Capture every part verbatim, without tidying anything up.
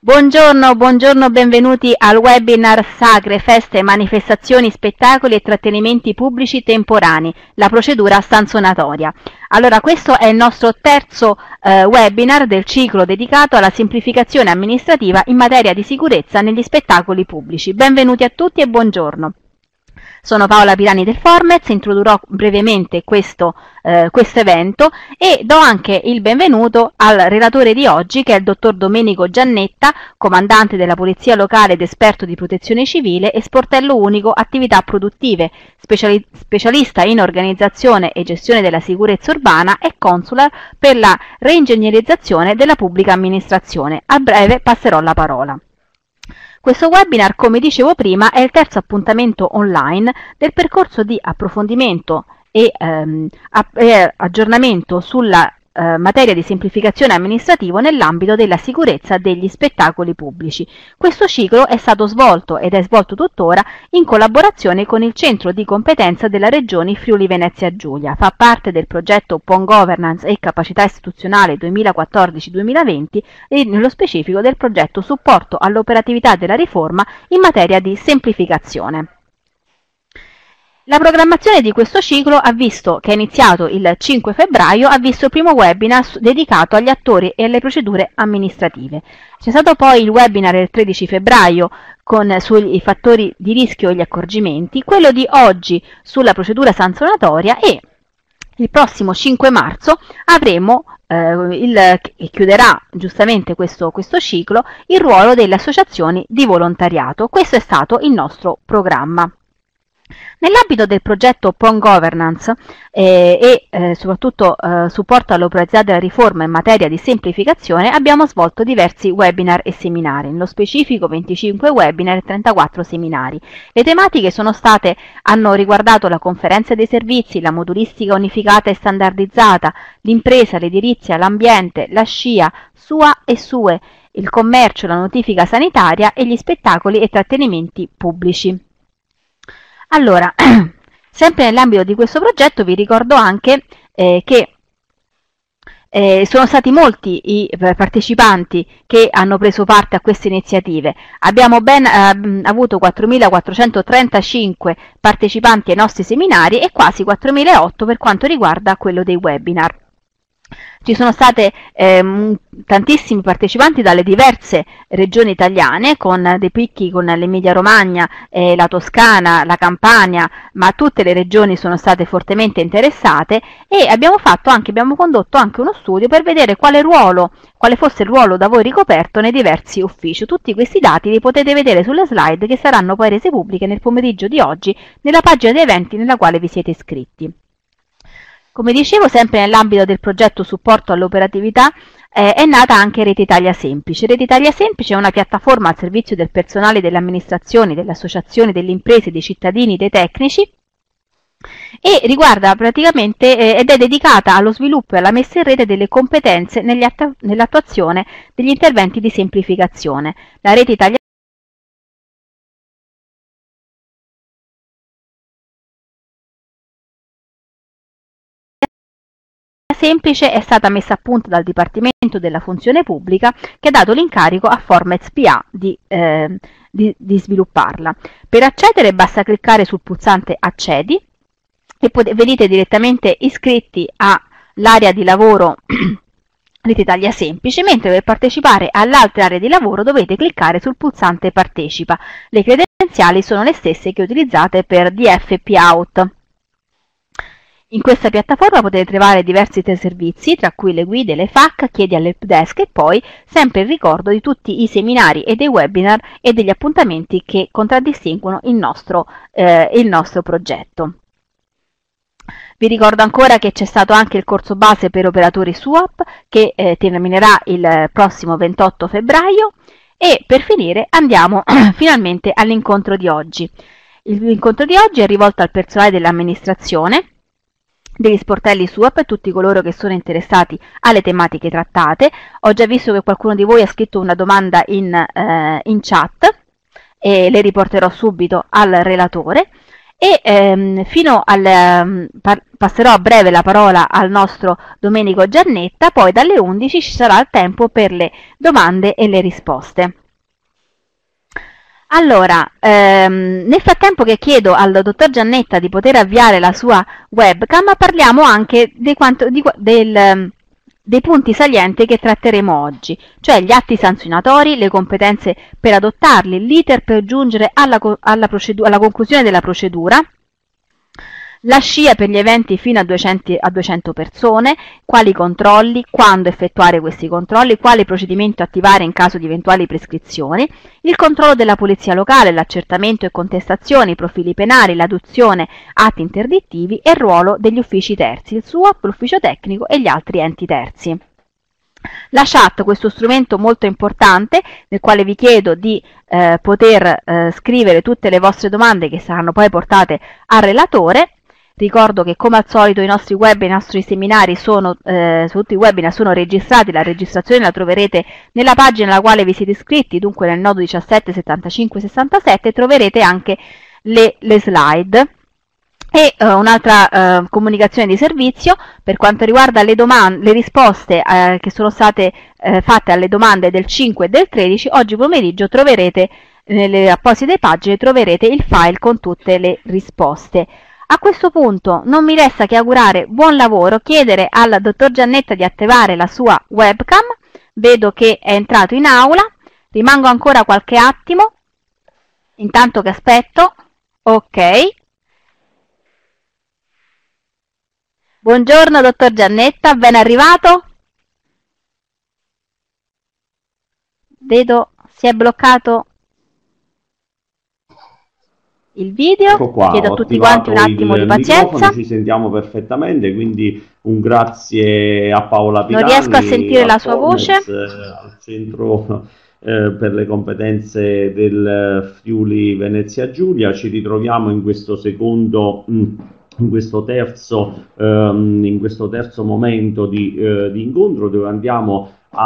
Buongiorno, buongiorno, benvenuti al webinar Sagre, Feste, Manifestazioni, Spettacoli e Trattenimenti Pubblici Temporanei, la procedura sanzionatoria. Allora, questo è il nostro terzo eh, webinar del ciclo dedicato alla semplificazione amministrativa in materia di sicurezza negli spettacoli pubblici. Benvenuti a tutti e buongiorno. Sono Paola Pirani del Formez, introdurrò brevemente questo eh, questo evento e do anche il benvenuto al relatore di oggi, che è il dottor Domenico Giannetta, comandante della Polizia Locale ed esperto di protezione civile e sportello unico attività produttive, speciali specialista in organizzazione e gestione della sicurezza urbana e consular per la reingegnerizzazione della pubblica amministrazione. A breve passerò la parola. Questo webinar, come dicevo prima, è il terzo appuntamento online del percorso di approfondimento e, ehm, e aggiornamento sulla eh, materia di semplificazione amministrativa nell'ambito della sicurezza degli spettacoli pubblici. Questo ciclo è stato svolto ed è svolto tuttora in collaborazione con il Centro di Competenza della Regione Friuli Venezia Giulia. Fa parte del progetto P O N Governance e Capacità Istituzionale duemilaquattordici duemilaventi e nello specifico del progetto Supporto all'operatività della riforma in materia di semplificazione. La programmazione di questo ciclo ha visto, che è iniziato il cinque febbraio, ha visto il primo webinar dedicato agli attori e alle procedure amministrative. C'è stato poi il webinar del tredici febbraio con, sui fattori di rischio e gli accorgimenti, quello di oggi sulla procedura sanzionatoria e il prossimo cinque marzo avremo, eh, il, che chiuderà giustamente questo, questo ciclo, il ruolo delle associazioni di volontariato. Questo è stato il nostro programma. Nell'ambito del progetto P O N Governance eh, e eh, soprattutto eh, supporto all'operatività della riforma in materia di semplificazione abbiamo svolto diversi webinar e seminari, nello specifico venticinque webinar e trentaquattro seminari. Le tematiche sono state, hanno riguardato la conferenza dei servizi, la modulistica unificata e standardizzata, l'impresa, l'edilizia, l'ambiente, la scia, S U A e S U E, il commercio, la notifica sanitaria e gli spettacoli e trattenimenti pubblici. Allora, sempre nell'ambito di questo progetto vi ricordo anche eh, che eh, sono stati molti i partecipanti che hanno preso parte a queste iniziative. Abbiamo ben eh, avuto quattromilaquattrocentotrentacinque partecipanti ai nostri seminari e quasi quattromilaotto per quanto riguarda quello dei webinar. Ci sono state ehm, tantissimi partecipanti dalle diverse regioni italiane, con dei picchi con l'Emilia Romagna, eh, la Toscana, la Campania, ma tutte le regioni sono state fortemente interessate e abbiamo fatto anche, abbiamo condotto anche uno studio per vedere quale ruolo, quale fosse il ruolo da voi ricoperto nei diversi uffici. Tutti questi dati li potete vedere sulle slide che saranno poi rese pubbliche nel pomeriggio di oggi nella pagina di eventi nella quale vi siete iscritti. Come dicevo, sempre nell'ambito del progetto supporto all'operatività eh, è nata anche Rete Italia Semplice. Rete Italia Semplice è una piattaforma al servizio del personale delle amministrazioni, delle associazioni, delle imprese, dei cittadini, dei tecnici e riguarda praticamente eh, ed è dedicata allo sviluppo e alla messa in rete delle competenze nell'attuazione degli interventi di semplificazione. La Rete Italia Semplice è stata messa a punto dal Dipartimento della Funzione Pubblica, che ha dato l'incarico a Formez P A di, eh, di, di svilupparla. Per accedere basta cliccare sul pulsante Accedi e venite direttamente iscritti all'area di lavoro Rete Italia Semplice, mentre per partecipare all'altra area di lavoro dovete cliccare sul pulsante Partecipa. Le credenziali sono le stesse che utilizzate per D F P Out. In questa piattaforma potete trovare diversi servizi, tra cui le guide, le F A Q, chiedi all'helpdesk e poi sempre il ricordo di tutti i seminari e dei webinar e degli appuntamenti che contraddistinguono il nostro, eh, il nostro progetto. Vi ricordo ancora che c'è stato anche il corso base per operatori S U A P che eh, terminerà il prossimo ventotto febbraio e per finire andiamo finalmente all'incontro di oggi. L'incontro di oggi è rivolto al personale dell'amministrazione, degli sportelli S U A P e tutti coloro che sono interessati alle tematiche trattate. Ho già visto che qualcuno di voi ha scritto una domanda in, eh, in chat e le riporterò subito al relatore. E ehm, fino al ehm, par- passerò a breve la parola al nostro Domenico Giannetta, poi dalle undici ci sarà il tempo per le domande e le risposte. Allora, ehm, nel frattempo che chiedo al dottor Giannetta di poter avviare la sua webcam, parliamo anche di quanto, di, del, dei punti salienti che tratteremo oggi, cioè gli atti sanzionatori, le competenze per adottarli, l'iter per giungere alla, alla, alla conclusione della procedura, la scia per gli eventi fino a duecento, a duecento persone, quali controlli, quando effettuare questi controlli, quale procedimento attivare in caso di eventuali prescrizioni, il controllo della polizia locale, l'accertamento e contestazioni, i profili penali, l'adozione, atti interdittivi e il ruolo degli uffici terzi, il S U A P, l'ufficio tecnico e gli altri enti terzi. La chat, questo strumento molto importante nel quale vi chiedo di eh, poter eh, scrivere tutte le vostre domande che saranno poi portate al relatore. Ricordo che come al solito i nostri web e i nostri seminari sono, eh, tutti i webinar sono registrati, la registrazione la troverete nella pagina alla quale vi siete iscritti, dunque nel nodo diciassette settantacinque sessantasette troverete anche le, le slide. E uh, un'altra uh, comunicazione di servizio per quanto riguarda le, domande, le risposte uh, che sono state uh, fatte alle domande del cinque e del tredici, oggi pomeriggio troverete nelle apposite pagine troverete il file con tutte le risposte. A questo punto non mi resta che augurare buon lavoro, chiedere al dottor Giannetta di attivare la sua webcam, vedo che è entrato in aula, rimango ancora qualche attimo, intanto che aspetto, ok. Buongiorno dottor Giannetta, ben arrivato. Vedo si è bloccato il video, ecco qua, chiedo a tutti quanti un attimo di pazienza. Ci sentiamo perfettamente, quindi un grazie a Paola Pitani. Non riesco a sentire la sua voce. Al centro eh, per le competenze del Friuli Venezia Giulia. Ci ritroviamo in questo secondo... Mh, In questo, terzo, ehm, in questo terzo momento di, eh, di incontro dove andiamo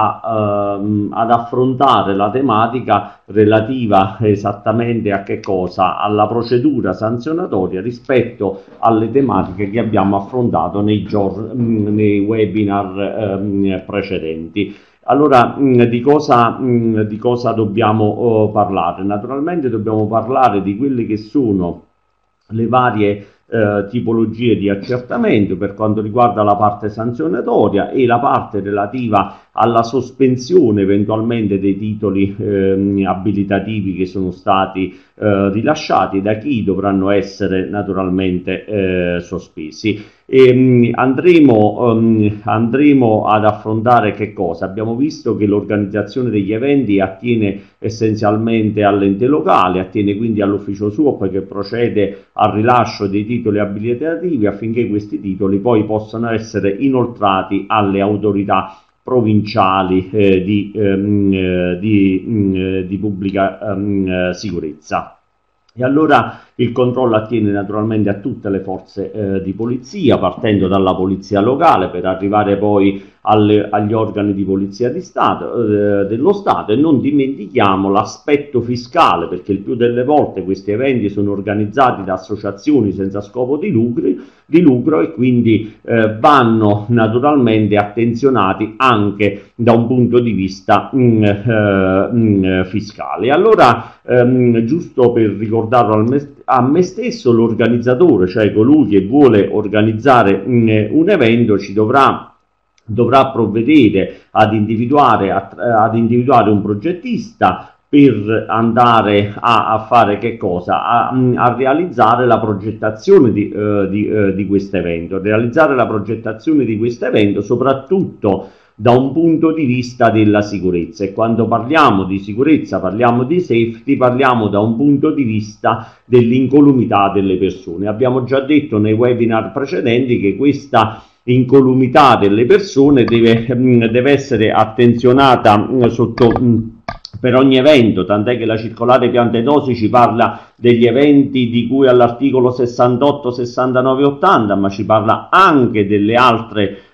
a, ehm, ad affrontare la tematica relativa esattamente a che cosa? Alla procedura sanzionatoria rispetto alle tematiche che abbiamo affrontato nei, giorni, nei webinar ehm, precedenti. Allora, mh, di, cosa, mh, di cosa dobbiamo oh, parlare? Naturalmente dobbiamo parlare di quelle che sono le varie Eh, tipologie di accertamento per quanto riguarda la parte sanzionatoria e la parte relativa alla sospensione eventualmente dei titoli eh, abilitativi che sono stati eh, rilasciati, da chi dovranno essere naturalmente eh, sospesi. E, mh, andremo, um, andremo ad affrontare che cosa? Abbiamo visto che l'organizzazione degli eventi attiene essenzialmente all'ente locale, attiene quindi all'ufficio S U A P che procede al rilascio dei titoli abilitativi affinché questi titoli poi possano essere inoltrati alle autorità provinciali eh, di, ehm, di, mh, di pubblica ehm, sicurezza. E allora il controllo attiene naturalmente a tutte le forze eh, di polizia, partendo dalla polizia locale per arrivare poi alle, agli organi di polizia di Stato, eh, dello Stato, e non dimentichiamo l'aspetto fiscale, perché il più delle volte questi eventi sono organizzati da associazioni senza scopo di lucro, di lucro e quindi eh, vanno naturalmente attenzionati anche da un punto di vista mh, eh, mh, fiscale. Allora, ehm, giusto per ricordarlo al me a me stesso, l'organizzatore, cioè colui che vuole organizzare mh, un evento, ci dovrà dovrà provvedere ad individuare, a, ad individuare un progettista per andare a, a fare che cosa? A, a realizzare la progettazione di, uh, di, uh, di questo evento, realizzare la progettazione di questo evento soprattutto da un punto di vista della sicurezza, e quando parliamo di sicurezza, parliamo di safety, parliamo da un punto di vista dell'incolumità delle persone. Abbiamo già detto nei webinar precedenti che questa incolumità delle persone deve, deve essere attenzionata sotto per ogni evento, tant'è che la circolare Piantedosi ci parla degli eventi di cui all'articolo sessantotto, sessantanove, ottanta, ma ci parla anche delle altre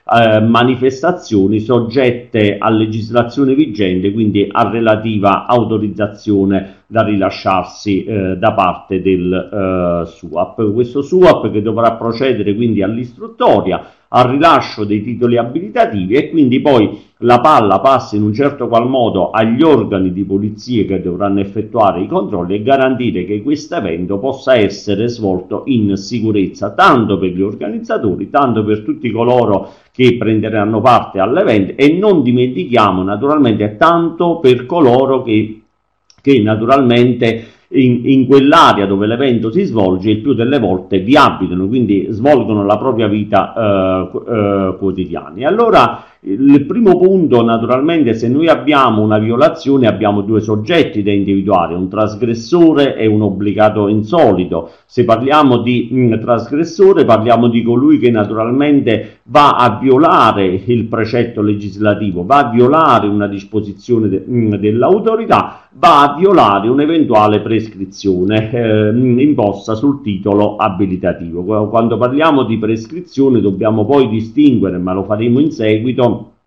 eh, manifestazioni soggette a legislazione vigente, quindi a relativa autorizzazione da rilasciarsi eh, da parte del eh, S U A P. Questo S U A P che dovrà procedere quindi all'istruttoria, al rilascio dei titoli abilitativi, e quindi poi la palla passa in un certo qual modo agli organi di polizia che dovranno effettuare i controlli e garantire che questo evento possa essere svolto in sicurezza, tanto per gli organizzatori, tanto per tutti coloro che prenderanno parte all'evento, e non dimentichiamo naturalmente tanto per coloro che che naturalmente in, in quell'area dove l'evento si svolge il più delle volte vi abitano, quindi svolgono la propria vita eh, eh, quotidiana. E allora il primo punto, naturalmente, se noi abbiamo una violazione abbiamo due soggetti da individuare, un trasgressore e un obbligato insolito. Se parliamo di mh, trasgressore parliamo di colui che naturalmente va a violare il precetto legislativo, va a violare una disposizione de, mh, dell'autorità, va a violare un'eventuale prescrizione eh, imposta sul titolo abilitativo. Quando parliamo di prescrizione dobbiamo poi distinguere, ma lo faremo in seguito,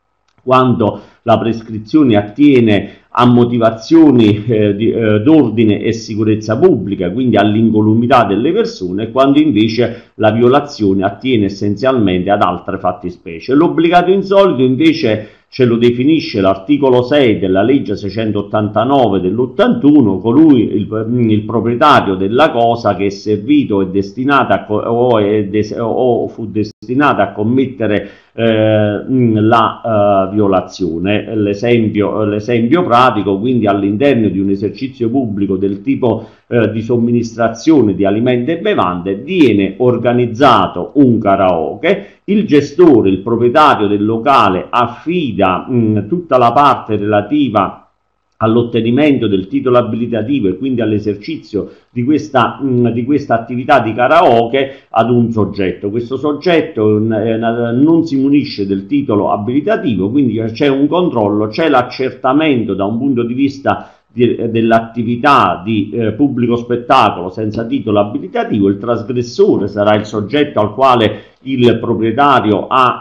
quando la prescrizione attiene a motivazioni eh, di, eh, d'ordine e sicurezza pubblica, quindi all'incolumità delle persone, quando invece la violazione attiene essenzialmente ad altre fattispecie. L'obbligato insolito invece ce lo definisce l'articolo sei della legge seicentottantanove dell'ottantuno, colui, il, il proprietario della cosa che è servito è destinata a, o, è des, o fu destinata a commettere eh, la uh, violazione. L'esempio, l'esempio pratico, quindi all'interno di un esercizio pubblico del tipo eh, di somministrazione di alimenti e bevande viene organizzato un karaoke, il gestore, il proprietario del locale affida mh, tutta la parte relativa all'ottenimento del titolo abilitativo e quindi all'esercizio di questa, mh, di questa attività di karaoke ad un soggetto. Questo soggetto eh, non si munisce del titolo abilitativo, quindi c'è un controllo, c'è l'accertamento da un punto di vista dell'attività di eh, pubblico spettacolo senza titolo abilitativo. Il trasgressore sarà il soggetto al quale il proprietario ha,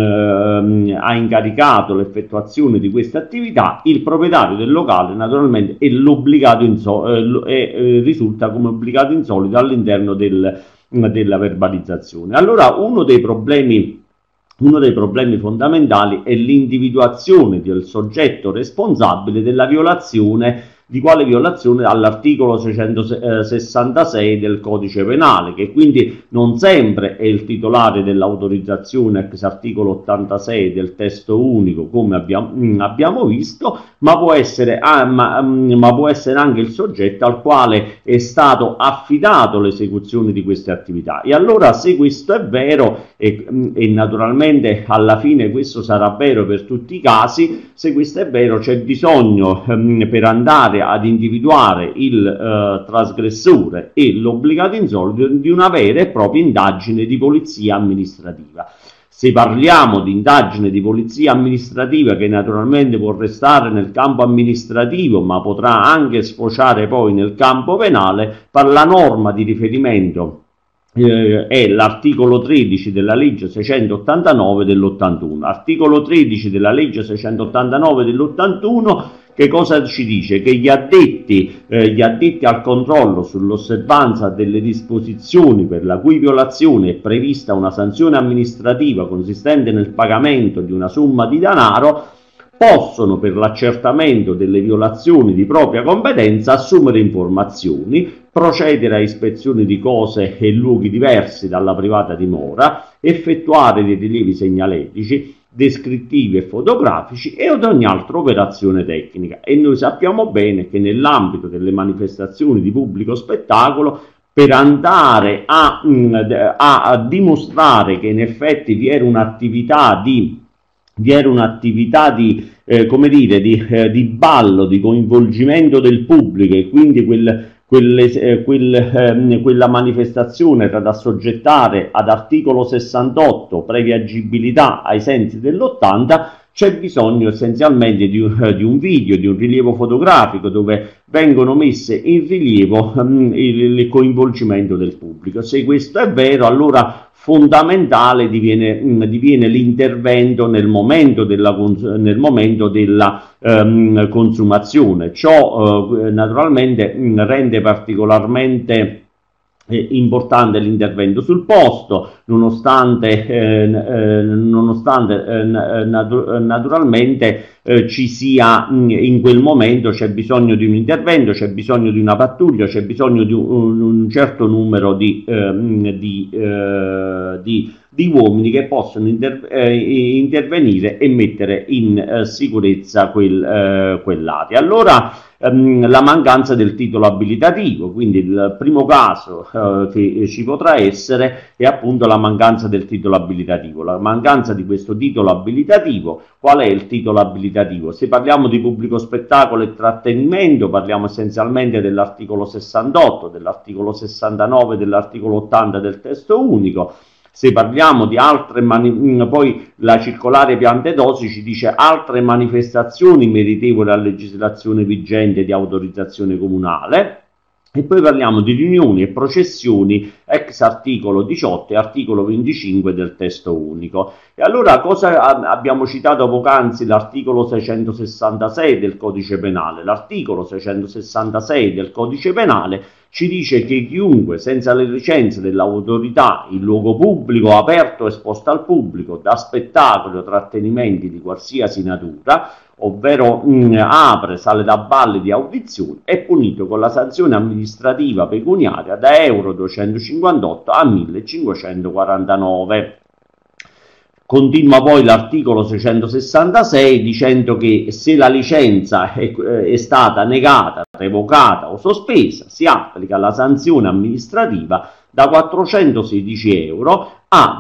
mh, ha incaricato l'effettuazione di questa attività. Il proprietario del locale naturalmente è l'obbligato inso- eh, eh, risulta come obbligato insolito all'interno del, della verbalizzazione. Allora uno dei problemi Uno dei problemi fondamentali è l'individuazione del soggetto responsabile della violazione, di quale violazione all'articolo seicentosessantasei del codice penale, che quindi non sempre è il titolare dell'autorizzazione ex articolo ottantasei del testo unico, come abbiamo, abbiamo visto, ma può essere, ah, ma, ma può essere anche il soggetto al quale è stato affidato l'esecuzione di queste attività. E allora, se questo è vero, e, e naturalmente alla fine questo sarà vero per tutti i casi, se questo è vero c'è bisogno ehm, per andare ad individuare il eh, trasgressore e l'obbligato insolito di una vera e propria indagine di polizia amministrativa. Se parliamo di indagine di polizia amministrativa, che naturalmente può restare nel campo amministrativo ma potrà anche sfociare poi nel campo penale, per la norma di riferimento eh, è l'articolo tredici della legge seicentottantanove dell'ottantuno. Articolo tredici della legge seicentottantanove dell'ottantuno che cosa ci dice? Che gli addetti, eh, gli addetti al controllo sull'osservanza delle disposizioni per la cui violazione è prevista una sanzione amministrativa consistente nel pagamento di una somma di denaro possono, per l'accertamento delle violazioni di propria competenza, assumere informazioni, procedere a ispezioni di cose e luoghi diversi dalla privata dimora, effettuare dei rilievi segnaletici, descrittivi e fotografici e ad ogni altra operazione tecnica. E noi sappiamo bene che nell'ambito delle manifestazioni di pubblico spettacolo, per andare a, a, a dimostrare che in effetti vi era un'attività di vi era un'attività di, eh, come dire, di, eh, di ballo, di coinvolgimento del pubblico, e quindi quel, quelle, eh, quel, eh, quella manifestazione era da assoggettare ad articolo sessantotto, previa agibilità ai sensi dell'ottanta, c'è bisogno essenzialmente di un, di un video, di un rilievo fotografico dove vengono messe in rilievo um, il, il coinvolgimento del pubblico. Se questo è vero, allora fondamentale diviene, diviene l'intervento nel momento della, nel momento della um, consumazione. Ciò uh, naturalmente um, rende particolarmente eh, importante l'intervento sul posto, nonostante, eh, eh, nonostante eh, natu naturalmente eh, ci sia mh, in quel momento c'è bisogno di un intervento, c'è bisogno di una pattuglia, c'è bisogno di un, un certo numero di, eh, di, eh, di, di uomini che possono inter eh, intervenire e mettere in eh, sicurezza quel, eh, quell'area. Allora ehm, la mancanza del titolo abilitativo, quindi il primo caso eh, che ci potrà essere è appunto la mancanza del titolo abilitativo. La mancanza di questo titolo abilitativo. Qual è il titolo abilitativo? Se parliamo di pubblico spettacolo e trattenimento, parliamo essenzialmente dell'articolo sessantotto, dell'articolo sessantanove, dell'articolo ottanta del testo unico. Se parliamo di altre, mani poi la circolare piante dosi ci dice altre manifestazioni meritevoli a legislazione vigente di autorizzazione comunale. E poi parliamo di riunioni e processioni ex articolo diciotto e articolo venticinque del testo unico. E allora cosa abbiamo citato poc'anzi? L'articolo seicentosessantasei del codice penale. L'articolo seicentosessantasei del codice penale ci dice che chiunque senza le licenze dell'autorità in luogo pubblico, aperto, esposto al pubblico, da spettacoli o trattenimenti di qualsiasi natura, ovvero mh, apre sale da balli di audizione, è punito con la sanzione amministrativa pecuniaria da euro duecentocinquantotto a millecinquecentoquarantanove. Continua poi l'articolo seicentosessantasei dicendo che se la licenza è, è stata negata, revocata o sospesa, si applica la sanzione amministrativa da quattrocentosedici euro a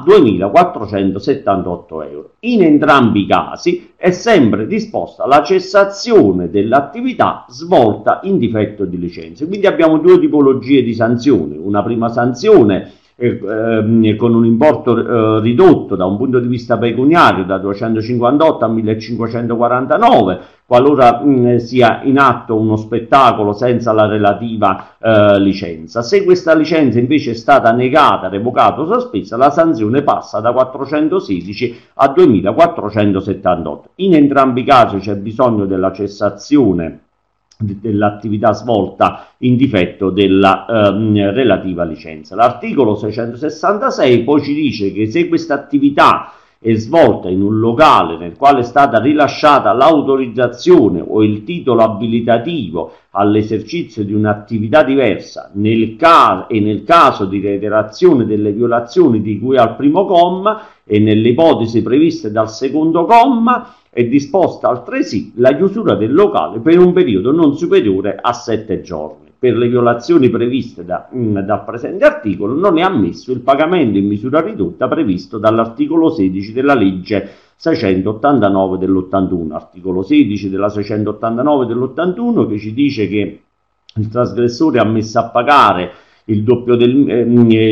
duemilaquattrocentosettantotto euro. In entrambi i casi è sempre disposta la cessazione dell'attività svolta in difetto di licenze. Quindi abbiamo due tipologie di sanzioni. Una prima sanzione eh, eh, con un importo eh, ridotto da un punto di vista pecuniario da duecentocinquantotto a millecinquecentoquarantanove, qualora mh, sia in atto uno spettacolo senza la relativa eh, licenza. Se questa licenza invece è stata negata, revocata o sospesa, la sanzione passa da quattrocentosedici a duemilaquattrocentosettantotto. In entrambi i casi c'è bisogno della cessazione dell'attività svolta in difetto della ehm, relativa licenza. L'articolo seicentosessantasei poi ci dice che se questa attività è svolta in un locale nel quale è stata rilasciata l'autorizzazione o il titolo abilitativo all'esercizio di un'attività diversa nel caso, e nel caso di reiterazione delle violazioni di cui al primo comma e nelle ipotesi previste dal secondo comma, è disposta altresì la chiusura del locale per un periodo non superiore a sette giorni. Per le violazioni previste da, mh, dal presente articolo non è ammesso il pagamento in misura ridotta previsto dall'articolo sedici della legge seicentottantanove dell'ottantuno. Articolo sedici della seicentottantanove dell'ottantuno che ci dice che il trasgressore è ammesso a pagare il doppio, del, eh,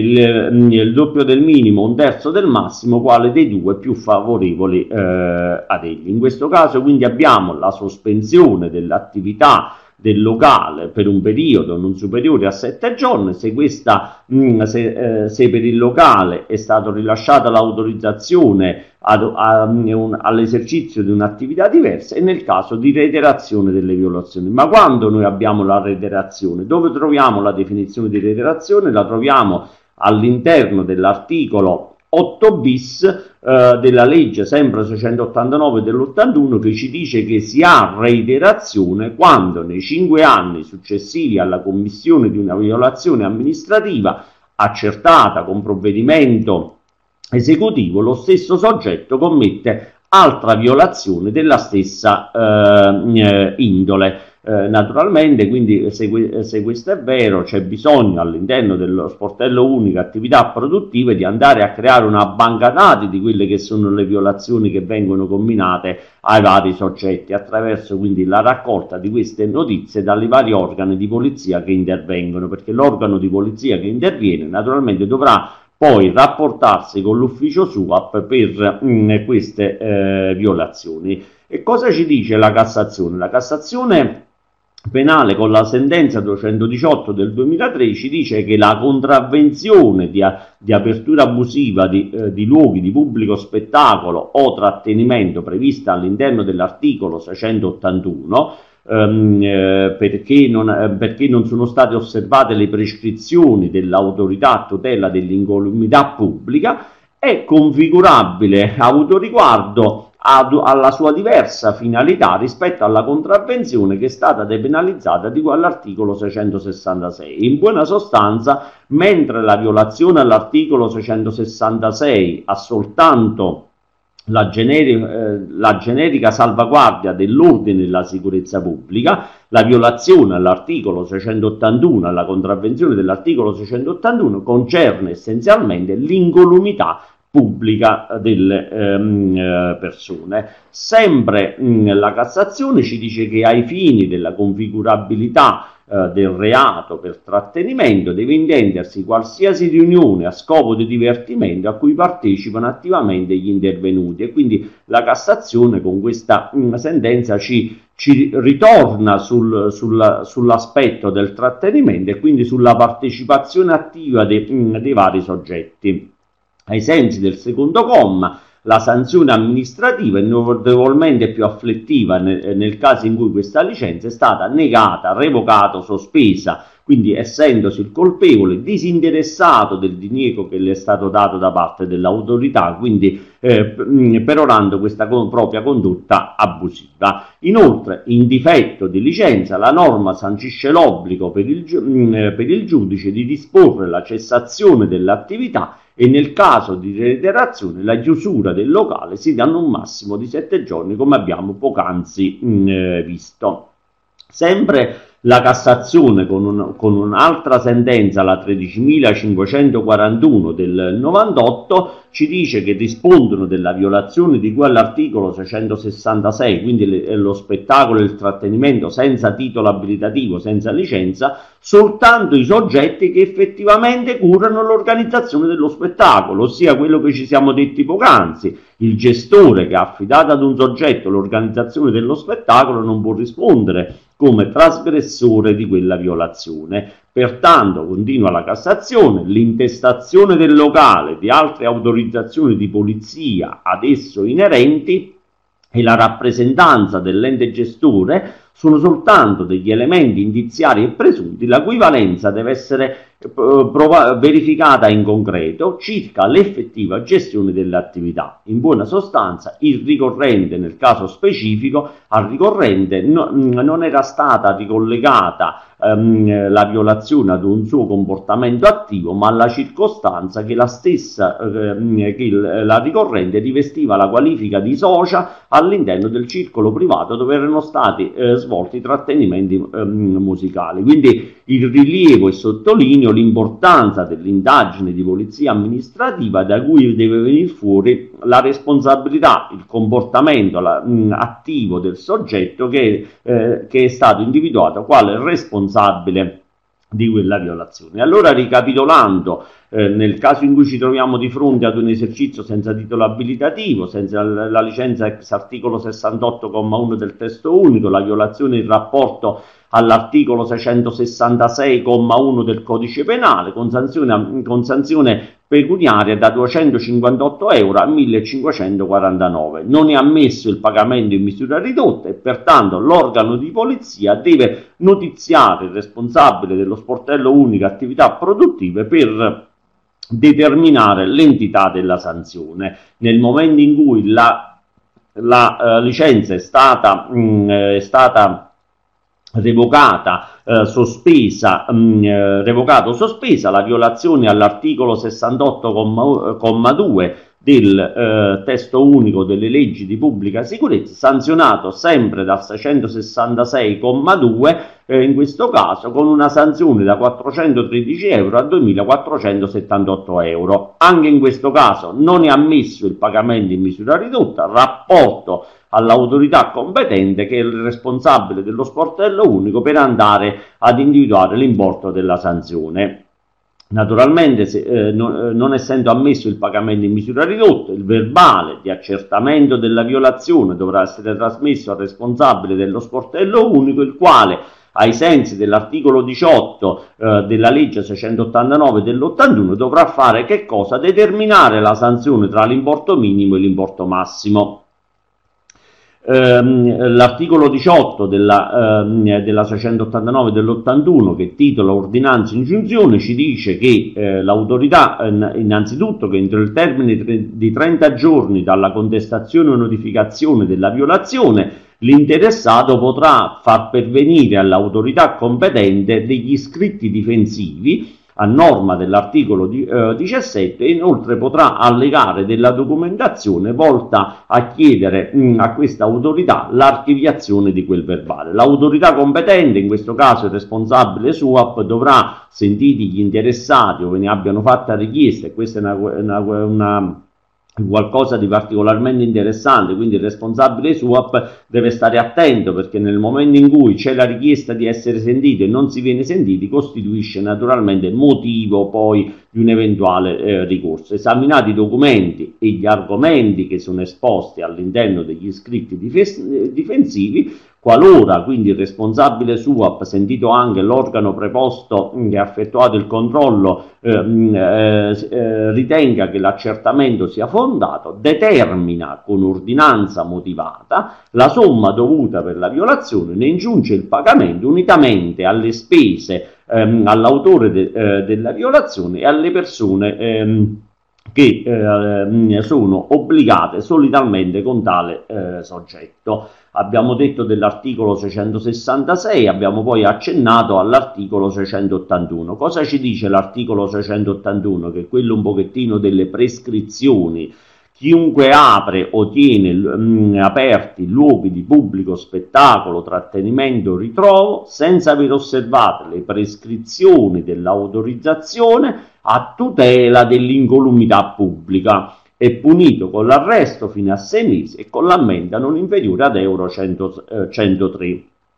il, il doppio del minimo, un terzo del massimo, quale dei due più favorevoli eh, ad egli. In questo caso quindi abbiamo la sospensione dell'attività del locale per un periodo non superiore a sette giorni, se, questa, mh, se, eh, se per il locale è stata rilasciata l'autorizzazione all'esercizio di un'attività diversa e nel caso di reiterazione delle violazioni. Ma quando noi abbiamo la reiterazione? Dove troviamo la definizione di reiterazione? La troviamo all'interno dell'articolo otto bis eh, della legge sempre seicentottantanove dell'ottantuno, che ci dice che si ha reiterazione quando nei cinque anni successivi alla commissione di una violazione amministrativa accertata con provvedimento esecutivo lo stesso soggetto commette altra violazione della stessa eh, indole. Eh, naturalmente, quindi se, se questo è vero, c'è bisogno all'interno dello sportello unico attività produttive di andare a creare una banca dati di quelle che sono le violazioni che vengono comminate ai vari soggetti, attraverso quindi la raccolta di queste notizie dai vari organi di polizia che intervengono, perché l'organo di polizia che interviene naturalmente dovrà poi rapportarsi con l'ufficio SUAP per mh, queste eh, violazioni. E cosa ci dice la Cassazione? La Cassazione penale, con la sentenza duecentodiciotto del duemilatredici, dice che la contravvenzione di, a, di apertura abusiva di, eh, di luoghi di pubblico spettacolo o trattenimento prevista all'interno dell'articolo seicentottantuno, ehm, eh, perché, non, eh, perché non sono state osservate le prescrizioni dell'autorità a tutela dell'incolumità pubblica, è configurabile a avuto riguardo alla sua diversa finalità rispetto alla contravvenzione che è stata depenalizzata di quell'articolo seicentosessantasei. In buona sostanza, mentre la violazione all'articolo seicentosessantasei ha soltanto la, generi eh, la generica salvaguardia dell'ordine e della sicurezza pubblica, la violazione all'articolo seicentottantuno, alla contravvenzione dell'articolo seicentottantuno, concerne essenzialmente l'incolumità pubblica delle ehm, eh, persone. Sempre mh, la Cassazione ci dice che ai fini della configurabilità eh, del reato per trattenimento deve intendersi qualsiasi riunione a scopo di divertimento a cui partecipano attivamente gli intervenuti, e quindi la Cassazione con questa mh, sentenza ci ci ritorna sul, sulla, sull'aspetto del trattenimento e quindi sulla partecipazione attiva dei, mh, dei vari soggetti. Ai sensi del secondo comma, la sanzione amministrativa è notevolmente più afflittiva nel, nel caso in cui questa licenza è stata negata, revocata o sospesa, quindi essendosi il colpevole disinteressato del diniego che le è stato dato da parte dell'autorità, quindi eh, perorando questa con, propria condotta abusiva. Inoltre, in difetto di licenza, la norma sancisce l'obbligo per il, per il giudice di disporre la cessazione dell'attività e nel caso di reiterazione la chiusura del locale si danno un massimo di sette giorni, come abbiamo poc'anzi mh, visto. Sempre la Cassazione con, un, con un'altra sentenza, la tredicimilacinquecentoquarantuno del novantotto, ci dice che rispondono della violazione di quell'articolo seicentosessantasei, quindi le, lo spettacolo e il trattenimento senza titolo abilitativo, senza licenza, soltanto i soggetti che effettivamente curano l'organizzazione dello spettacolo, ossia quello che ci siamo detti poc'anzi. Il gestore che ha affidato ad un soggetto l'organizzazione dello spettacolo non può rispondere come trasgressore di quella violazione. Pertanto, continua la Cassazione, l'intestazione del locale, di altre autorizzazioni di polizia ad esso inerenti e la rappresentanza dell'ente gestore sono soltanto degli elementi indiziari e presunti, la cui valenza deve essere verificata in concreto circa l'effettiva gestione dell'attività. In buona sostanza, il ricorrente, nel caso specifico, al ricorrente no, non era stata ricollegata ehm, la violazione ad un suo comportamento attivo, ma alla circostanza che la stessa ehm, che il, la ricorrente rivestiva la qualifica di socia all'interno del circolo privato dove erano stati eh, svolti trattenimenti ehm, musicali. Quindi il rilievo, e sottolineo l'importanza dell'indagine di polizia amministrativa da cui deve venire fuori la responsabilità, il comportamento la, mh, attivo del soggetto che, eh, che è stato individuato quale responsabile di quella violazione. Allora, ricapitolando, eh, nel caso in cui ci troviamo di fronte ad un esercizio senza titolo abilitativo, senza la, la licenza ex articolo sessantotto comma uno del testo unico, la violazione in rapporto all'articolo seicentosessantasei comma uno del codice penale, con sanzione, con sanzione pecuniaria da duecentocinquantotto euro a millecinquecentoquarantanove. Non è ammesso il pagamento in misura ridotta e pertanto l'organo di polizia deve notiziare il responsabile dello sportello unico attività produttive per determinare l'entità della sanzione. Nel momento in cui la, la uh, licenza è stata, mh, è stata revocata, eh, sospesa, mh, eh, revocato o sospesa, la violazione all'articolo sessantotto comma due del eh, testo unico delle leggi di pubblica sicurezza, sanzionato sempre dal seicentosessantasei comma due, eh, in questo caso con una sanzione da quattrocentotredici euro a duemilaquattrocentosettantotto euro. Anche in questo caso non è ammesso il pagamento in misura ridotta, rapporto all'autorità competente che è il responsabile dello sportello unico per andare ad individuare l'importo della sanzione. Naturalmente, se, eh, non, non essendo ammesso il pagamento in misura ridotta, il verbale di accertamento della violazione dovrà essere trasmesso al responsabile dello sportello unico, il quale, ai sensi dell'articolo diciotto eh, della legge seicentottantanove dell'ottantuno, dovrà fare che cosa? Determinare la sanzione tra l'importo minimo e l'importo massimo. L'articolo diciotto della, eh, della seicentottantanove dell'ottantuno, che titola ordinanza ingiunzione, ci dice che eh, l'autorità, eh, innanzitutto, che entro il termine di trenta giorni dalla contestazione o notificazione della violazione, l'interessato potrà far pervenire all'autorità competente degli scritti difensivi a norma dell'articolo eh, diciassette, e inoltre potrà allegare della documentazione volta a chiedere mh, a questa autorità l'archiviazione di quel verbale. L'autorità competente, in questo caso il responsabile S U A P, dovrà, sentiti gli interessati o ve ne abbiano fatta richiesta, e questa è una, una, una qualcosa di particolarmente interessante, quindi il responsabile S U A P deve stare attento, perché nel momento in cui c'è la richiesta di essere sentito e non si viene sentiti, costituisce naturalmente motivo poi di un eventuale eh, ricorso. Esaminati i documenti e gli argomenti che sono esposti all'interno degli scritti difensivi, qualora quindi il responsabile S U A P, sentito anche l'organo preposto che ha effettuato il controllo, eh, eh, eh, ritenga che l'accertamento sia fondato, determina con ordinanza motivata la somma dovuta per la violazione, ne ingiunge il pagamento unitamente alle spese ehm, all'autore de, eh, della violazione e alle persone ehm, che eh, sono obbligate solidarmente con tale eh, soggetto. Abbiamo detto dell'articolo seicentosessantasei, abbiamo poi accennato all'articolo seicentottantuno. Cosa ci dice l'articolo seicentottantuno? Che è quello un pochettino delle prescrizioni. Chiunque apre o tiene mh, aperti luoghi di pubblico spettacolo, trattenimento o ritrovo, senza aver osservato le prescrizioni dell'autorizzazione, a tutela dell'incolumità pubblica, è punito con l'arresto fino a sei mesi e con l'ammenda non inferiore ad euro centotré.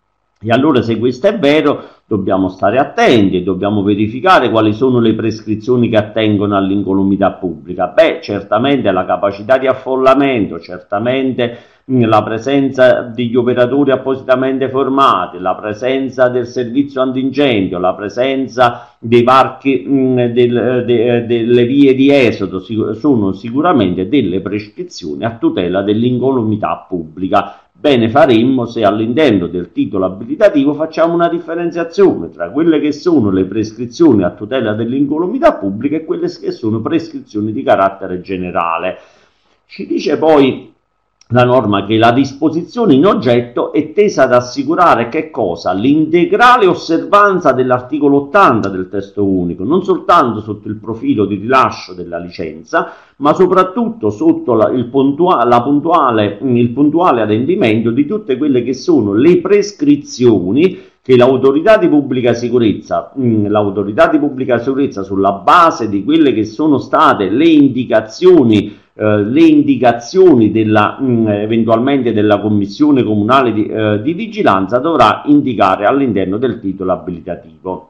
E allora, se questo è vero, dobbiamo stare attenti e dobbiamo verificare quali sono le prescrizioni che attengono all'incolumità pubblica. Beh, certamente la capacità di affollamento, certamente la presenza degli operatori appositamente formati, la presenza del servizio antincendio, la presenza dei varchi mh, del, de, delle vie di esodo sono sicuramente delle prescrizioni a tutela dell'incolumità pubblica. Bene faremmo se all'interno del titolo abilitativo facciamo una differenziazione tra quelle che sono le prescrizioni a tutela dell'incolumità pubblica e quelle che sono prescrizioni di carattere generale. Ci dice poi la norma che la disposizione in oggetto è tesa ad assicurare che cosa? L'integrale osservanza dell'articolo ottanta del testo unico, non soltanto sotto il profilo di rilascio della licenza, ma soprattutto sotto la, il, puntuale, la puntuale, il puntuale adempimento di tutte quelle che sono le prescrizioni che l'autorità di pubblica sicurezza, mh, l'autorità di pubblica sicurezza sulla base di quelle che sono state le indicazioni Uh, le indicazioni della, mh, eventualmente della Commissione Comunale di, uh, di Vigilanza dovrà indicare all'interno del titolo abilitativo.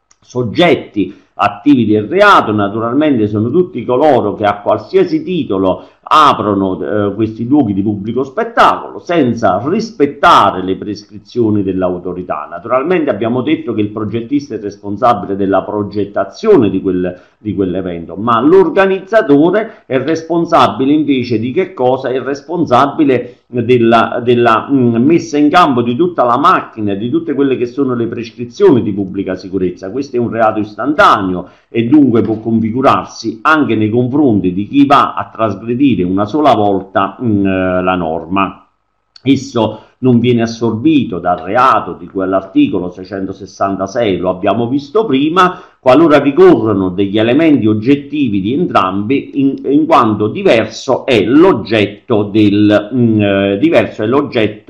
Soggetti attivi del reato naturalmente sono tutti coloro che a qualsiasi titolo aprono eh, questi luoghi di pubblico spettacolo senza rispettare le prescrizioni dell'autorità. Naturalmente abbiamo detto che il progettista è responsabile della progettazione di, quel, di quell'evento, ma l'organizzatore è responsabile invece di che cosa? È responsabile della, della mh, messa in campo di tutta la macchina, di tutte quelle che sono le prescrizioni di pubblica sicurezza. Questo è un reato istantaneo e dunque può configurarsi anche nei confronti di chi va a trasgredire una sola volta mh, la norma. Esso non viene assorbito dal reato di cui all'articolo seicentosessantasei, lo abbiamo visto prima, qualora ricorrono degli elementi oggettivi di entrambi, in, in quanto diverso è l'oggetto del, mh, diverso è l'oggetto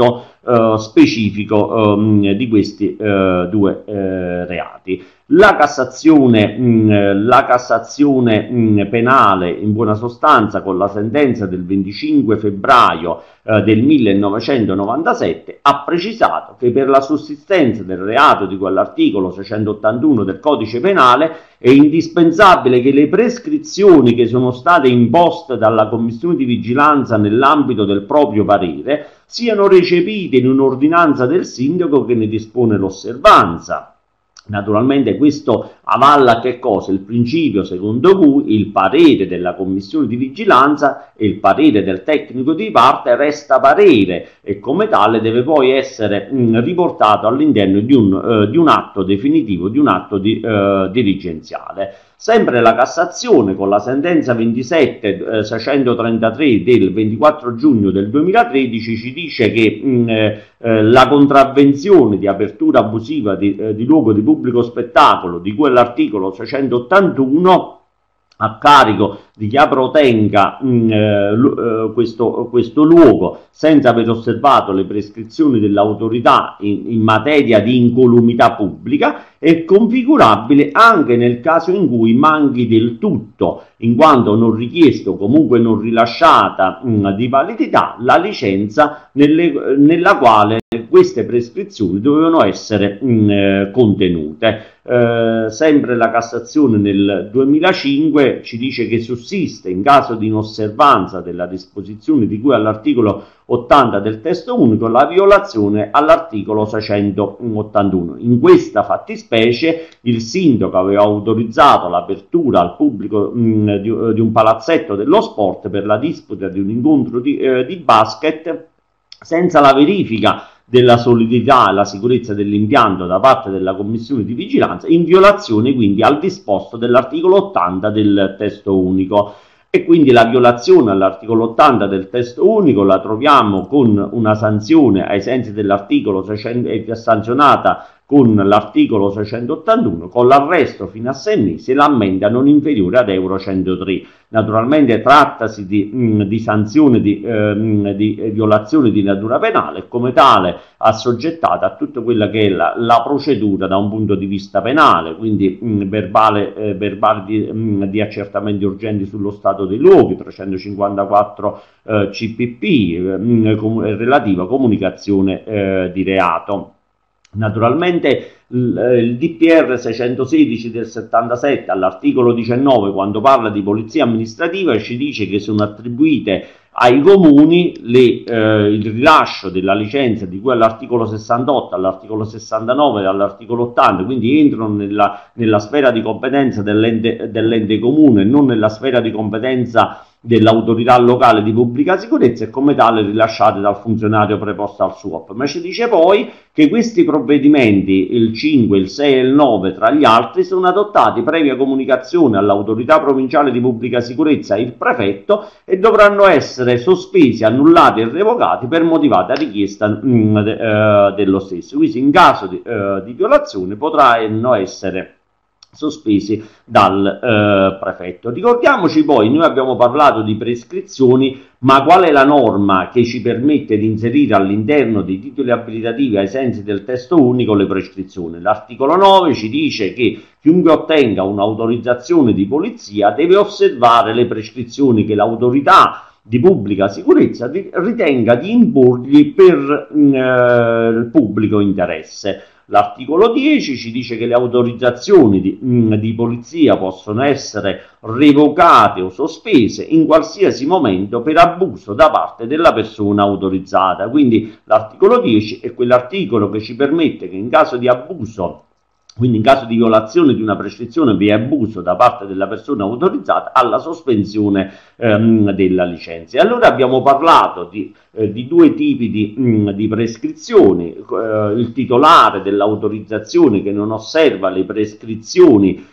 eh, specifico eh, di questi eh, due eh, reati. La Cassazione, mh, la Cassazione mh, penale, in buona sostanza, con la sentenza del venticinque febbraio eh, del millenovecentonovantasette, ha precisato che per la sussistenza del reato di quell'articolo seicentottantuno del Codice Penale è indispensabile che le prescrizioni che sono state imposte dalla Commissione di vigilanza nell'ambito del proprio parere siano recepite in un'ordinanza del sindaco che ne dispone l'osservanza. Naturalmente questo avalla che cosa? Il principio secondo cui il parere della commissione di vigilanza e il parere del tecnico di parte resta parere e come tale deve poi essere mh, riportato all'interno di un, eh, di un atto definitivo, di un atto di, eh, dirigenziale. Sempre la Cassazione, con la sentenza ventisette seicentotrentatré del ventiquattro giugno del duemilatredici, ci dice che mh, eh, la contravvenzione di apertura abusiva di, eh, di luogo di pubblico spettacolo di quell'articolo seicentottantuno a carico di chi protenga mh, eh, questo, questo luogo senza aver osservato le prescrizioni dell'autorità in, in materia di incolumità pubblica è configurabile anche nel caso in cui manchi del tutto, in quanto non richiesto o comunque non rilasciata mh, di validità, la licenza nelle, nella quale queste prescrizioni dovevano essere mh, eh, contenute. Eh, sempre la Cassazione nel duemilacinque ci dice che sussiste, in caso di inosservanza della disposizione di cui all'articolo ottanta del testo unico, la violazione all'articolo seicentottantuno. In questa fattispecie il sindaco aveva autorizzato l'apertura al pubblico mh, di, di un palazzetto dello sport per la disputa di un incontro di, eh, di basket senza la verifica della solidità e la sicurezza dell'impianto da parte della commissione di vigilanza, in violazione quindi al disposto dell'articolo ottanta del testo unico. E quindi la violazione all'articolo ottanta del testo unico la troviamo con una sanzione ai sensi dell'articolo seicento, è sanzionata con l'articolo seicentottantuno con l'arresto fino a sei mesi e l'ammenda non inferiore ad euro centotré. Naturalmente trattasi di, mh, di sanzione di, eh, di violazione di natura penale e come tale assoggettata a tutta quella che è la, la procedura da un punto di vista penale, quindi mh, verbale, eh, verbale di, mh, di accertamenti urgenti sullo stato dei luoghi, trecentocinquantaquattro eh, C P P, mh, com- relativa comunicazione eh, di reato. Naturalmente il D P R seicentosedici del settantasette all'articolo diciannove, quando parla di polizia amministrativa, ci dice che sono attribuite ai comuni le, eh, il rilascio della licenza di cui all'articolo sessantotto, all'articolo sessantanove e all'articolo ottanta, quindi entrano nella, nella sfera di competenza dell'ente, dell'ente comune, non nella sfera di competenza dell'autorità locale di pubblica sicurezza e come tale rilasciate dal funzionario preposto al S U O P. Ma ci dice poi che questi provvedimenti, il cinque, il sei e il nove tra gli altri, sono adottati previa comunicazione all'autorità provinciale di pubblica sicurezza, il prefetto, e dovranno essere sospesi, annullati e revocati per motivata richiesta mh, de, eh, dello stesso. Quindi in caso di, eh, di violazione potranno essere sospesi dal eh, prefetto. Ricordiamoci poi, noi abbiamo parlato di prescrizioni, ma qual è la norma che ci permette di inserire all'interno dei titoli abilitativi ai sensi del testo unico le prescrizioni? L'articolo nove ci dice che chiunque ottenga un'autorizzazione di polizia deve osservare le prescrizioni che l'autorità di pubblica sicurezza ritenga di imporgli per eh, il pubblico interesse. L'articolo dieci ci dice che le autorizzazioni di, mh, di polizia possono essere revocate o sospese in qualsiasi momento per abuso da parte della persona autorizzata. Quindi l'articolo dieci è quell'articolo che ci permette che in caso di abuso, quindi in caso di violazione di una prescrizione vi è abuso da parte della persona autorizzata, alla sospensione ehm, della licenza. E allora abbiamo parlato di, eh, di due tipi di, mh, di prescrizioni, eh, il titolare dell'autorizzazione che non osserva le prescrizioni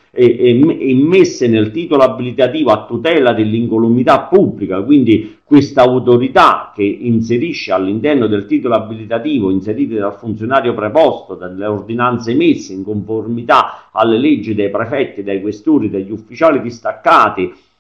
immesse nel titolo abilitativo a tutela dell'incolumità pubblica, quindi questa autorità che inserisce all'interno del titolo abilitativo, inserite dal funzionario preposto, dalle ordinanze emesse in conformità alle leggi dei prefetti, dai questori, dagli ufficiali distaccati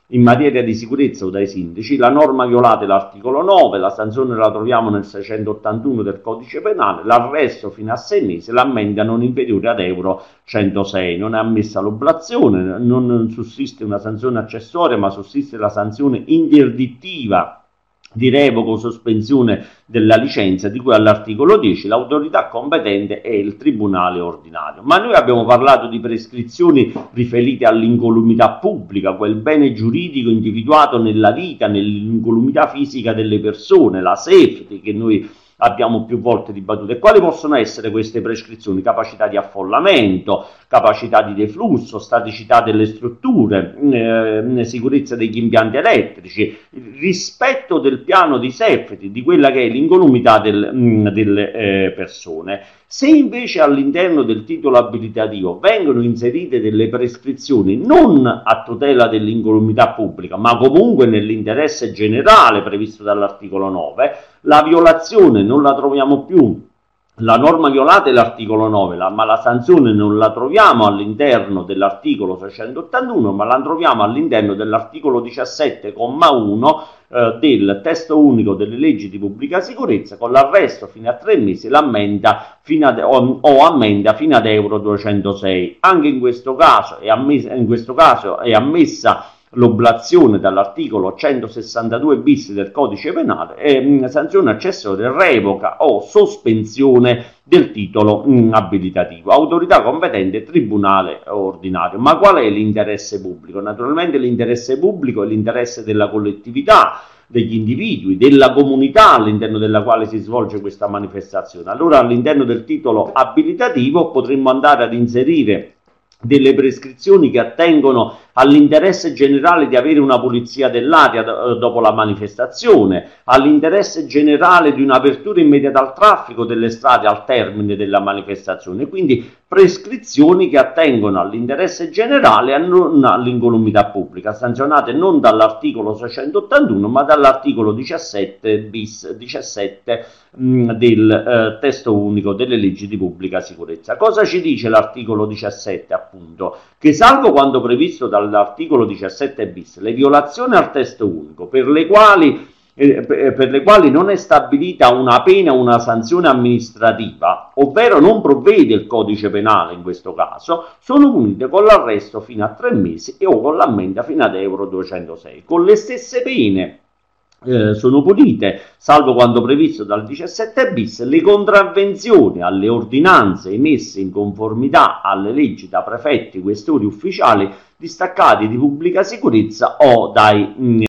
in materia di sicurezza o dai sindaci, la norma violata è l'articolo nove, la sanzione la troviamo nel seicentottantuno del codice penale, l'arresto fino a sei mesi, l'ammenda non inferiore ad euro centosei, non è ammessa l'oblazione, non sussiste una sanzione accessoria, ma sussiste la sanzione interdittiva di revoca o sospensione della licenza di cui all'articolo dieci, l'autorità competente è il tribunale ordinario. Ma noi abbiamo parlato di prescrizioni riferite all'incolumità pubblica, quel bene giuridico individuato nella vita, nell'incolumità fisica delle persone, la safety che noi abbiamo più volte dibattuto. E quali possono essere queste prescrizioni? Capacità di affollamento, capacità di deflusso, staticità delle strutture, eh, sicurezza degli impianti elettrici, rispetto del piano di safety, di quella che è l'incolumità del, mh, delle eh, persone. Se invece all'interno del titolo abilitativo vengono inserite delle prescrizioni non a tutela dell'incolumità pubblica, ma comunque nell'interesse generale previsto dall'articolo nove, la violazione non la troviamo più. La norma violata è l'articolo nove, la, ma la sanzione non la troviamo all'interno dell'articolo seicentottantuno, ma la troviamo all'interno dell'articolo diciassette, comma uno eh, del testo unico delle leggi di pubblica sicurezza, con l'arresto fino a tre mesi, l'ammenda fino ad, o, o ammenda fino ad euro duecentosei. Anche in questo caso è ammessa, in questo caso è ammessa l'oblazione dall'articolo centosessantadue bis del codice penale e mh, sanzione accessoria, revoca o sospensione del titolo mh, abilitativo. Autorità competente, tribunale ordinario. Ma qual è l'interesse pubblico? Naturalmente l'interesse pubblico è l'interesse della collettività, degli individui, della comunità all'interno della quale si svolge questa manifestazione. Allora all'interno del titolo abilitativo potremmo andare ad inserire delle prescrizioni che attengono all'interesse generale di avere una pulizia dell'aria dopo la manifestazione, all'interesse generale di un'apertura immediata al traffico delle strade al termine della manifestazione, quindi prescrizioni che attengono all'interesse generale e non all'incolumità pubblica, sanzionate non dall'articolo seicentottantuno ma dall'articolo diciassette bis diciassette mh, del eh, testo unico delle leggi di pubblica sicurezza. Cosa ci dice l'articolo diciassette? Appunto, che salvo quando previsto dall'articolo diciassette bis, le violazioni al testo unico per le quali eh, per le quali non è stabilita una pena o una sanzione amministrativa, ovvero non provvede il codice penale in questo caso, sono punite con l'arresto fino a tre mesi e o con l'ammenda fino ad euro duecentosei. Con le stesse pene Eh, sono punite, salvo quando previsto dal diciassette bis, le contravvenzioni alle ordinanze emesse in conformità alle leggi da prefetti, questori, ufficiali distaccati di pubblica sicurezza o dai mh,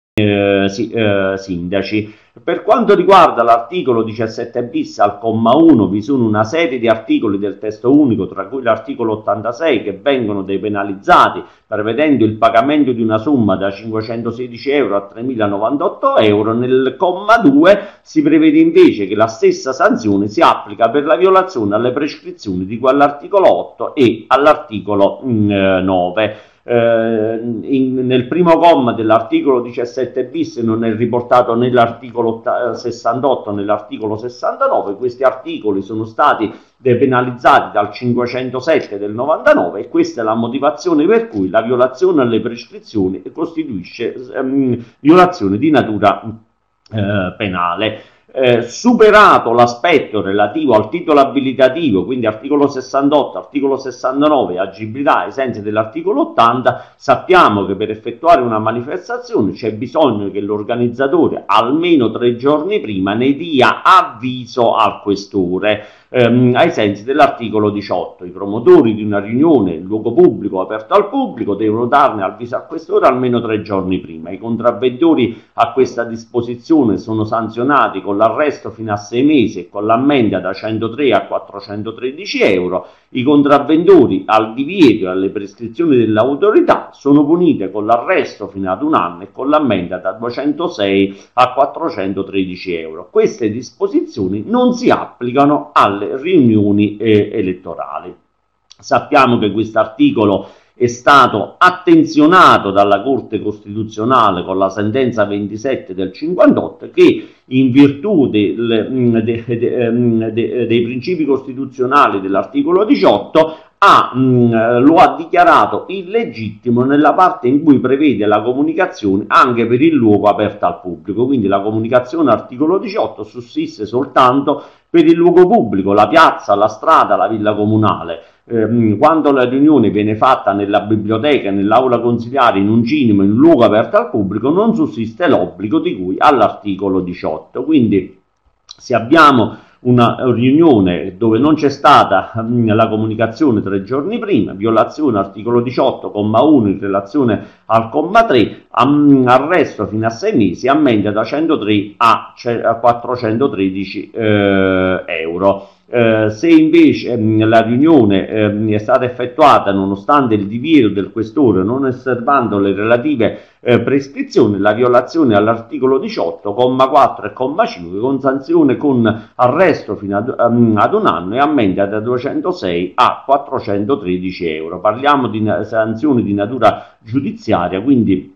eh, sì, eh, sindaci. Per quanto riguarda l'articolo diciassette bis al comma uno, vi sono una serie di articoli del testo unico, tra cui l'articolo ottantasei, che vengono depenalizzati, prevedendo il pagamento di una somma da cinquecentosedici euro a tremilanovantotto euro. Nel comma due si prevede invece che la stessa sanzione si applica per la violazione alle prescrizioni di cui all'articolo otto e all'articolo nove. Eh, in, nel primo comma dell'articolo diciassette bis non è riportato né l'articolo sessantotto né l'articolo sessantanove. Questi articoli sono stati depenalizzati dal cinquecentosette del novantanove e questa è la motivazione per cui la violazione alle prescrizioni costituisce ehm, violazione di natura eh, penale. Eh, superato l'aspetto relativo al titolo abilitativo, quindi articolo sessantotto, articolo sessantanove, agibilità ai sensi dell'articolo ottanta, sappiamo che per effettuare una manifestazione c'è bisogno che l'organizzatore almeno tre giorni prima ne dia avviso al questore. Ehm, ai sensi dell'articolo diciotto, i promotori di una riunione in luogo pubblico aperto al pubblico devono darne avviso a quest'ora almeno tre giorni prima. I contravventori a questa disposizione sono sanzionati con l'arresto fino a sei mesi e con l'ammenda da centotré a quattrocentotredici euro. I contravventori al divieto e alle prescrizioni dell'autorità sono punite con l'arresto fino ad un anno e con l'ammenda da duecentosei a quattrocentotredici euro. Queste disposizioni non si applicano alle riunioni eh, elettorali. Sappiamo che questo articolo è stato attenzionato dalla Corte Costituzionale con la sentenza ventisette del cinquantotto, che in virtù del, de, de, de, de, dei principi costituzionali dell'articolo diciotto ha, mh, lo ha dichiarato illegittimo nella parte in cui prevede la comunicazione anche per il luogo aperto al pubblico. Quindi la comunicazione articolo diciotto sussiste soltanto per il luogo pubblico, la piazza, la strada, la villa comunale. Eh, quando la riunione viene fatta nella biblioteca, nell'aula consiliare, in un cinema, in un luogo aperto al pubblico, non sussiste l'obbligo di cui all'articolo diciotto. Quindi se abbiamo una riunione dove non c'è stata mh, la comunicazione tre giorni prima, violazione articolo diciotto comma uno in relazione al comma tre, am, arresto fino a sei mesi, ammenda da centotré a, a quattrocentotredici eh, euro. Eh, se invece mh, la riunione eh, è stata effettuata nonostante il divieto del questore, non osservando le relative eh, prescrizioni, la violazione all'articolo diciotto comma quattro e comma cinque con sanzione con arresto fino ad, um, ad un anno e ammenda da duecentosei a quattrocentotredici euro. Parliamo di sanzioni di natura giudiziaria, quindi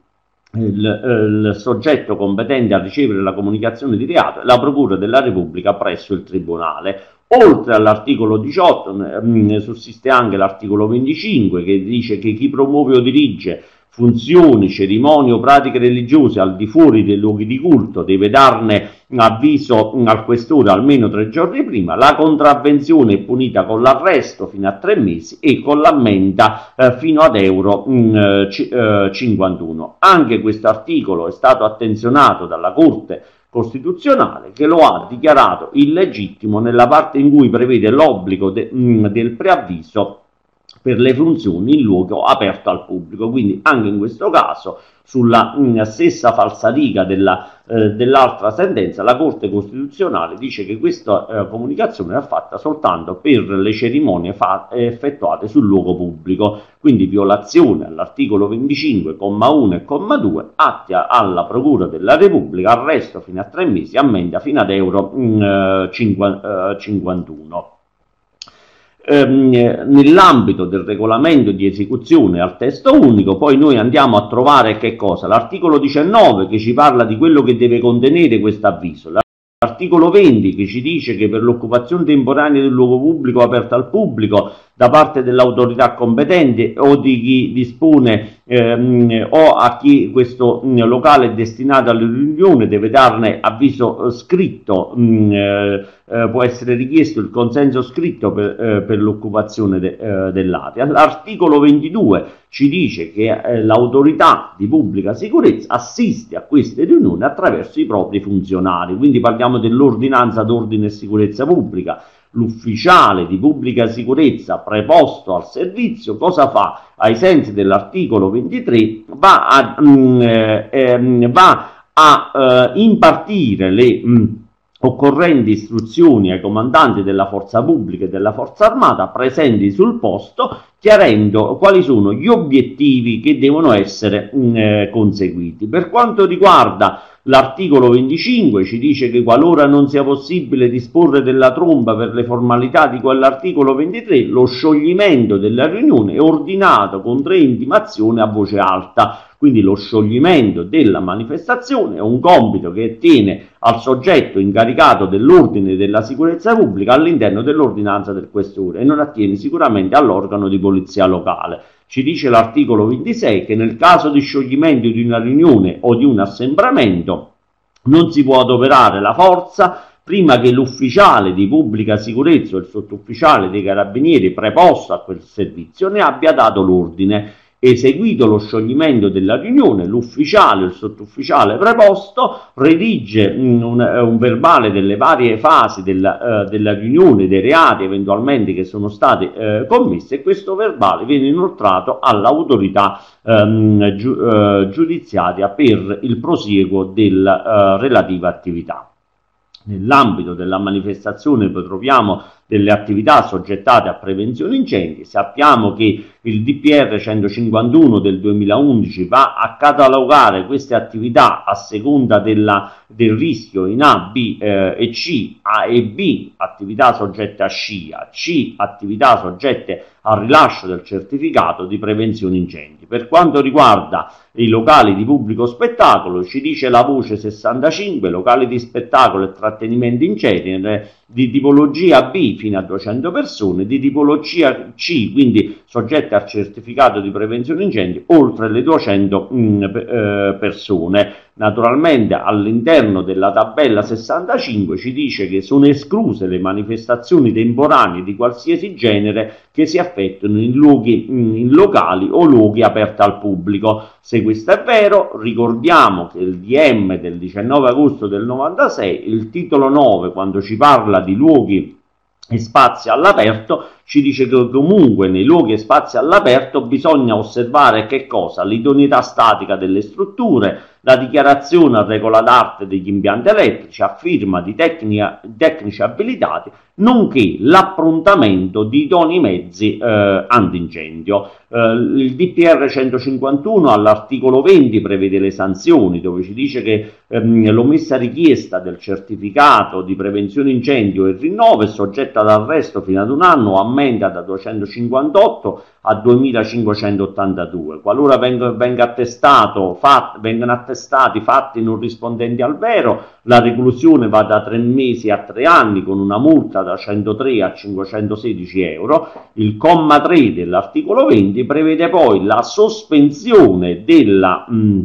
Il, il soggetto competente a ricevere la comunicazione di reato è la Procura della Repubblica presso il Tribunale. Oltre all'articolo diciotto mh, sussiste anche l'articolo venticinque che dice che chi promuove o dirige funzioni, cerimonie o pratiche religiose al di fuori dei luoghi di culto deve darne avviso al questore almeno tre giorni prima. La contravvenzione è punita con l'arresto fino a tre mesi e con l'ammenda eh, fino ad euro mh, c- eh, cinquantuno. Anche questo articolo è stato attenzionato dalla Corte Costituzionale, che lo ha dichiarato illegittimo nella parte in cui prevede l'obbligo de- mh, del preavviso per le funzioni in luogo aperto al pubblico. Quindi anche in questo caso, sulla mh, stessa falsariga della, eh, dell'altra sentenza, la Corte Costituzionale dice che questa eh, comunicazione è fatta soltanto per le cerimonie fa- effettuate sul luogo pubblico, quindi violazione all'articolo venticinque comma uno e comma due, atti alla Procura della Repubblica, arresto fino a tre mesi, ammenda fino ad euro mh, cinquantuno. Nell'ambito del regolamento di esecuzione al testo unico, poi noi andiamo a trovare che cosa? L'articolo diciannove che ci parla di quello che deve contenere questo avviso, l'articolo venti che ci dice che per l'occupazione temporanea del luogo pubblico aperto al pubblico da parte dell'autorità competente o di chi dispone ehm, o a chi questo mh, locale è destinato alla riunione deve darne avviso eh, scritto, mh, eh, eh, può essere richiesto il consenso scritto per, eh, per l'occupazione de, eh, dell'area. L'articolo ventidue ci dice che eh, l'autorità di pubblica sicurezza assiste a queste riunioni attraverso i propri funzionari, quindi parliamo dell'ordinanza d'ordine e sicurezza pubblica. L'ufficiale di pubblica sicurezza preposto al servizio cosa fa? Ai sensi dell'articolo ventitré va a, mh, eh, va a eh, impartire le mh, occorrenti istruzioni ai comandanti della forza pubblica e della forza armata presenti sul posto, chiarendo quali sono gli obiettivi che devono essere mh, eh, conseguiti. Per quanto riguarda l'articolo venticinque ci dice che qualora non sia possibile disporre della tromba per le formalità di quell'articolo ventitré, lo scioglimento della riunione è ordinato con tre intimazioni a voce alta. Quindi lo scioglimento della manifestazione è un compito che attiene al soggetto incaricato dell'ordine e della sicurezza pubblica all'interno dell'ordinanza del questore e non attiene sicuramente all'organo di polizia locale. Ci dice l'articolo ventisei che nel caso di scioglimento di una riunione o di un assembramento non si può adoperare la forza prima che l'ufficiale di pubblica sicurezza o il sottufficiale dei carabinieri preposto a quel servizio ne abbia dato l'ordine. Eseguito lo scioglimento della riunione, l'ufficiale o il sottufficiale preposto redige un, un verbale delle varie fasi della, uh, della riunione, dei reati eventualmente che sono stati uh, commessi, e questo verbale viene inoltrato all'autorità um, giu, uh, giudiziaria per il prosieguo della uh, relativa attività. Nell'ambito della manifestazione poi troviamo delle attività assoggettate a prevenzione incendi. Sappiamo che il D P R centocinquantuno del duemilaundici va a catalogare queste attività a seconda della, del rischio in A, B eh, e C. A e B attività soggette a SCIA, C attività soggette al rilascio del certificato di prevenzione incendi. Per quanto riguarda i locali di pubblico spettacolo, ci dice la voce sessantacinque, locali di spettacolo e trattenimento in genere di tipologia B, fino a duecento persone, di tipologia C, quindi soggette al certificato di prevenzione incendi, oltre le duecento mh, eh, persone. Naturalmente all'interno della tabella sessantacinque ci dice che sono escluse le manifestazioni temporanee di qualsiasi genere che si effettuino in luoghi, in locali o luoghi aperti al pubblico. Se questo è vero, ricordiamo che il D M del diciannove agosto del novantasei, il titolo nove, quando ci parla di luoghi e spazi all'aperto, ci dice che comunque nei luoghi e spazi all'aperto bisogna osservare che cosa? L'idoneità statica delle strutture, la dichiarazione a regola d'arte degli impianti elettrici a firma di tecnica, tecnici abilitati, nonché l'approntamento di idonei mezzi eh, antincendio. Eh, il D P R centocinquantuno all'articolo venti prevede le sanzioni, dove ci dice che ehm, l'omessa richiesta del certificato di prevenzione incendio e rinnovo è soggetta ad arresto fino ad un anno o ammenda da duecentocinquantotto a duemilacinquecentottantadue. Qualora venga, venga attestato, fat, vengano attestati fatti non rispondenti al vero, la reclusione va da tre mesi a tre anni con una multa da centotré a cinquecentosedici euro. Il comma tre dell'articolo venti prevede poi la sospensione della, mh,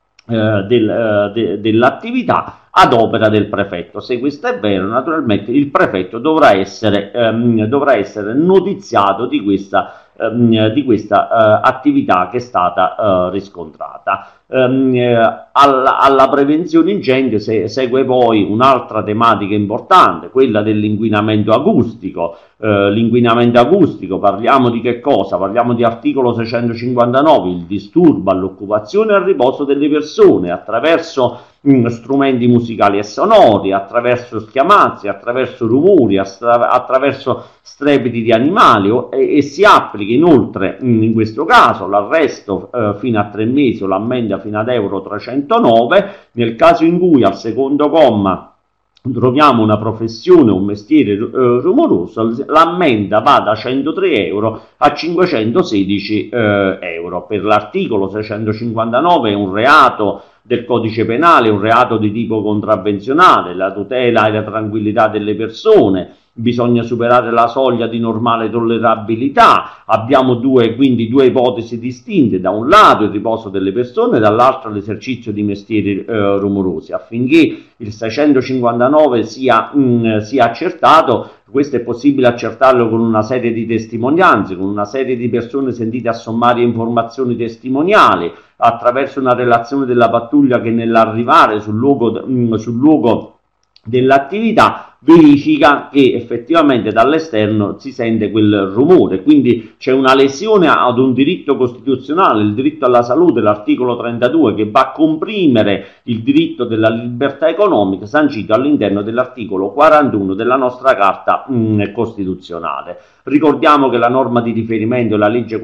eh, del, eh, de, dell'attività ad opera del prefetto. Se questo è vero, naturalmente il prefetto dovrà essere, ehm, dovrà essere notiziato di questa di questa uh, attività che è stata uh, riscontrata. Um, eh, alla, alla prevenzione incendio se, segue poi un'altra tematica importante, quella dell'inquinamento acustico. Uh, l'inquinamento acustico, parliamo di che cosa? Parliamo di articolo seicentocinquantanove, il disturbo all'occupazione e al riposo delle persone attraverso mh, strumenti musicali e sonori, attraverso schiamazzi, attraverso rumori, attra attraverso strepiti di animali o, e, e si applica inoltre mh, in questo caso l'arresto eh, fino a tre mesi o l'ammenda fino ad euro trecentonove nel caso in cui al secondo comma troviamo una professione o un mestiere eh, rumoroso, l'ammenda va da centotré euro a cinquecentosedici eh, euro. Per l'articolo seicentocinquantanove è un reato del codice penale, un reato di tipo contravvenzionale, la tutela e la tranquillità delle persone. Bisogna superare la soglia di normale tollerabilità. Abbiamo due, quindi due ipotesi distinte: da un lato il riposo delle persone, dall'altro l'esercizio di mestieri eh, rumorosi. Affinché il seicentocinquantanove sia, mh, sia accertato, questo è possibile accertarlo con una serie di testimonianze, con una serie di persone sentite a sommarie informazioni testimoniali, attraverso una relazione della pattuglia che nell'arrivare sul luogo, mh, sul luogo dell'attività verifica che effettivamente dall'esterno si sente quel rumore, quindi c'è una lesione ad un diritto costituzionale, il diritto alla salute, l'articolo trentadue, che va a comprimere il diritto della libertà economica sancito all'interno dell'articolo quarantuno della nostra Carta mh, Costituzionale. Ricordiamo che la norma di riferimento è la legge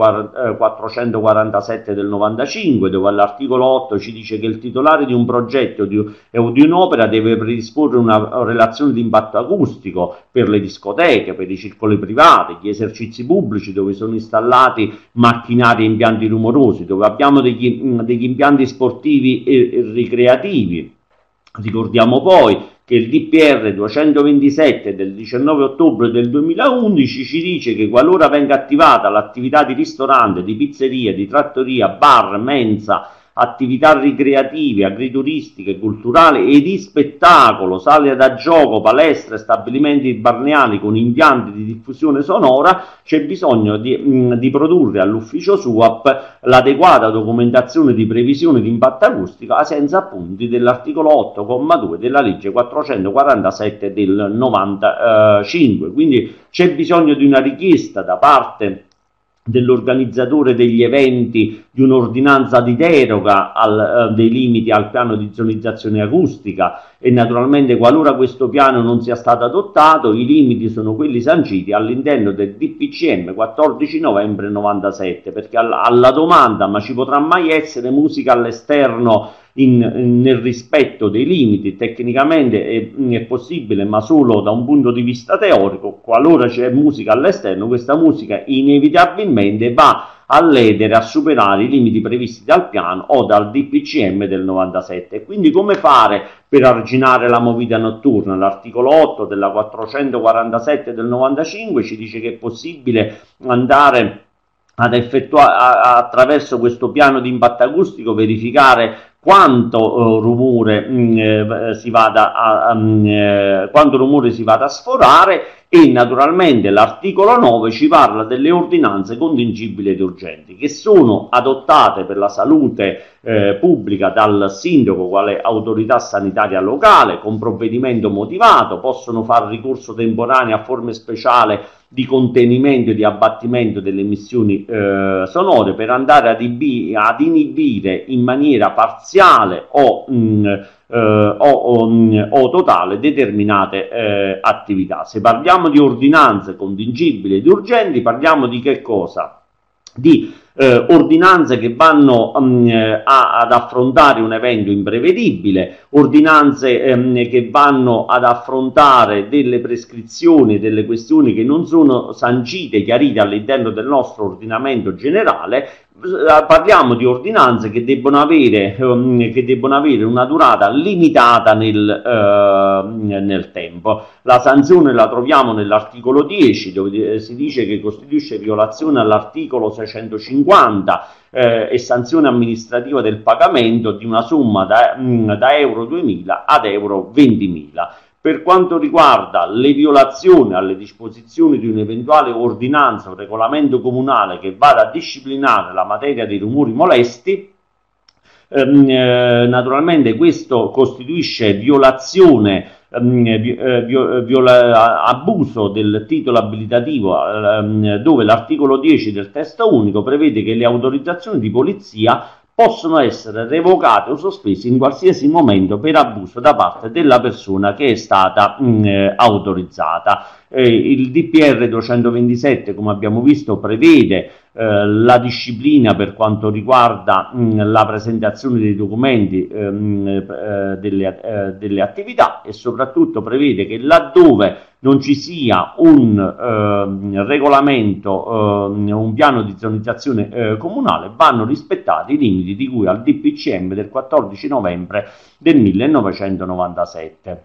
quattrocentoquarantasette del novantacinque, dove all'articolo otto ci dice che il titolare di un progetto di, o di un'opera deve predisporre una relazione di impatto acustico per le discoteche, per i circoli privati, gli esercizi pubblici dove sono installati macchinari e impianti rumorosi, dove abbiamo degli, degli impianti sportivi e, e ricreativi. Ricordiamo poi che il D P R duecentoventisette del diciannove ottobre del duemilaundici ci dice che qualora venga attivata l'attività di ristorante, di pizzeria, di trattoria, bar, mensa, attività ricreative, agrituristiche, culturali e di spettacolo, sale da gioco, palestre, stabilimenti balneari con impianti di diffusione sonora, c'è bisogno di, mh, di produrre all'ufficio S U A P l'adeguata documentazione di previsione di impatto acustico ai sensi appunti dell'articolo otto comma due della legge quattrocentoquarantasette del novantacinque. Quindi c'è bisogno di una richiesta da parte dell'organizzatore degli eventi di un'ordinanza di deroga al, eh, dei limiti al piano di zonizzazione acustica, e naturalmente qualora questo piano non sia stato adottato i limiti sono quelli sanciti all'interno del D P C M quattordici novembre novantasette, perché alla, alla domanda ma ci potrà mai essere musica all'esterno In, nel rispetto dei limiti, tecnicamente è, è possibile, ma solo da un punto di vista teorico. Qualora c'è musica all'esterno, questa musica inevitabilmente va a ledere, a superare i limiti previsti dal piano o dal D P C M del novantasette. Quindi come fare per arginare la movida notturna? L'articolo otto della quattrocentoquarantasette del novantacinque ci dice che è possibile andare ad effettuare attraverso questo piano di impatto acustico, verificare quanto uh, rumore mh, eh, si vada a, um, eh, quanto rumore si vada a sforare, e naturalmente l'articolo nove ci parla delle ordinanze contingibili ed urgenti, che sono adottate per la salute eh, pubblica dal sindaco quale autorità sanitaria locale con provvedimento motivato, possono fare ricorso temporaneo a forme speciali di contenimento e di abbattimento delle emissioni eh, sonore per andare ad, ibi- ad inibire in maniera parziale o, mh, eh, o, o, mh, o totale determinate eh, attività. Se parliamo di ordinanze contingibili ed urgenti, parliamo di che cosa? Di eh, ordinanze che vanno mh, a, ad affrontare un evento imprevedibile, ordinanze ehm, che vanno ad affrontare delle prescrizioni, delle questioni che non sono sancite, chiarite all'interno del nostro ordinamento generale. Parliamo di ordinanze che debbono avere, ehm, che debbono avere una durata limitata nel, eh, nel tempo. La sanzione la troviamo nell'articolo dieci, dove si dice che costituisce violazione all'articolo seicentocinquanta eh, e sanzione amministrativa del pagamento di una somma da, mh, da euro duemila ad euro ventimila. Per quanto riguarda le violazioni alle disposizioni di un'eventuale ordinanza o regolamento comunale che vada a disciplinare la materia dei rumori molesti, ehm, eh, naturalmente questo costituisce violazione, ehm, eh, viola, abuso del titolo abilitativo, ehm, dove l'articolo dieci del testo unico prevede che le autorizzazioni di polizia possono essere revocate o sospese in qualsiasi momento per abuso da parte della persona che è stata mh, eh, autorizzata. Eh, il D P R duecentoventisette, come abbiamo visto, prevede eh, la disciplina per quanto riguarda mh, la presentazione dei documenti eh, mh, eh, delle, eh, delle attività, e soprattutto prevede che laddove non ci sia un eh, regolamento, eh, un piano di zonizzazione eh, comunale, vanno rispettati i limiti di cui al D P C M del quattordici novembre del millenovecentonovantasette.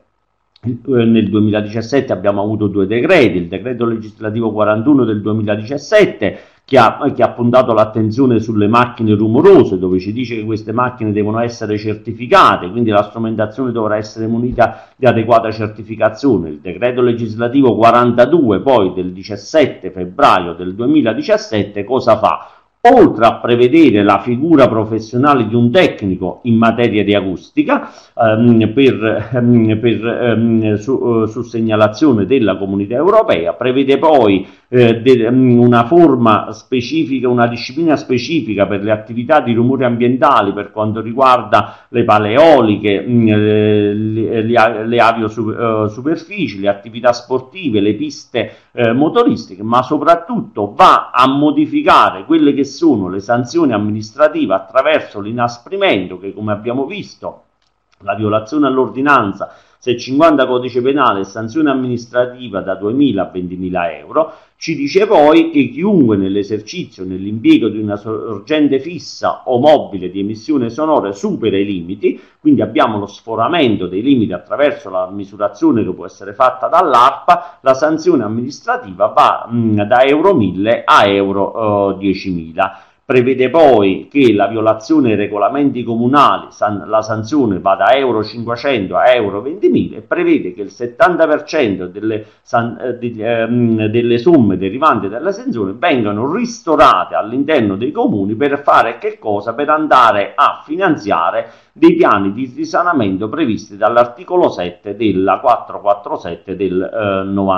Nel duemiladiciassette abbiamo avuto due decreti: il decreto legislativo quarantuno del duemiladiciassette, che ha, che ha puntato l'attenzione sulle macchine rumorose, dove ci dice che queste macchine devono essere certificate, quindi la strumentazione dovrà essere munita di adeguata certificazione. Il decreto legislativo quarantadue poi del diciassette febbraio del duemiladiciassette cosa fa? Oltre a prevedere la figura professionale di un tecnico in materia di acustica ehm, per, ehm, per, ehm, su, su segnalazione della Comunità Europea, prevede poi eh, de, una forma specifica, una disciplina specifica per le attività di rumori ambientali per quanto riguarda le pale eoliche, le, le, le aviosuperfici, le attività sportive, le piste eh, motoristiche, ma soprattutto va a modificare quelle che sono le sanzioni amministrative attraverso l'inasprimento, che come abbiamo visto la violazione all'ordinanza seicentocinquanta codice penale e sanzione amministrativa da duemila a ventimila euro. Ci dice poi che chiunque nell'esercizio, nell'impiego di una sorgente fissa o mobile di emissione sonora supera i limiti, quindi abbiamo lo sforamento dei limiti attraverso la misurazione che può essere fatta dall'ARPA, la sanzione amministrativa va mh, da euro mille a euro eh, diecimila. Prevede poi che la violazione ai regolamenti comunali, san, la sanzione va da euro cinquecento a euro ventimila, e prevede che il settanta per cento delle, san, eh, di, ehm, delle somme derivanti dalla sanzione vengano ristorate all'interno dei comuni per fare che cosa? Per andare a finanziare dei piani di risanamento previsti dall'articolo sette della quattrocentoquarantasette del eh,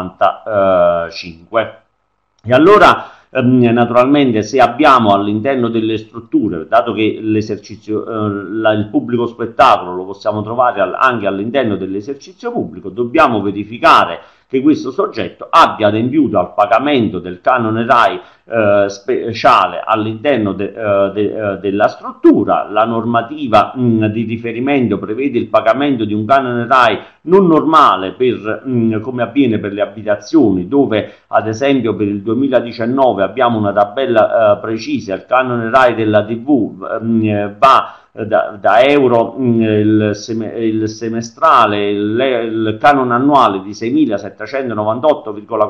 novantacinque. E allora naturalmente, se abbiamo all'interno delle strutture, dato che l'esercizio, eh, la, il pubblico spettacolo lo possiamo trovare al, anche all'interno dell'esercizio pubblico, dobbiamo verificare che questo soggetto abbia adempiuto al pagamento del canone RAI eh, speciale all'interno de, eh, de, eh, della struttura. La normativa mh, di riferimento prevede il pagamento di un canone RAI non normale per, mh, come avviene per le abitazioni, dove ad esempio per il duemiladiciannove abbiamo una tabella eh, precisa. Il canone RAI della tivù mh, va Da, da euro mh, il, sem il semestrale, il, il canone annuale di seimilasettecentonovantotto virgola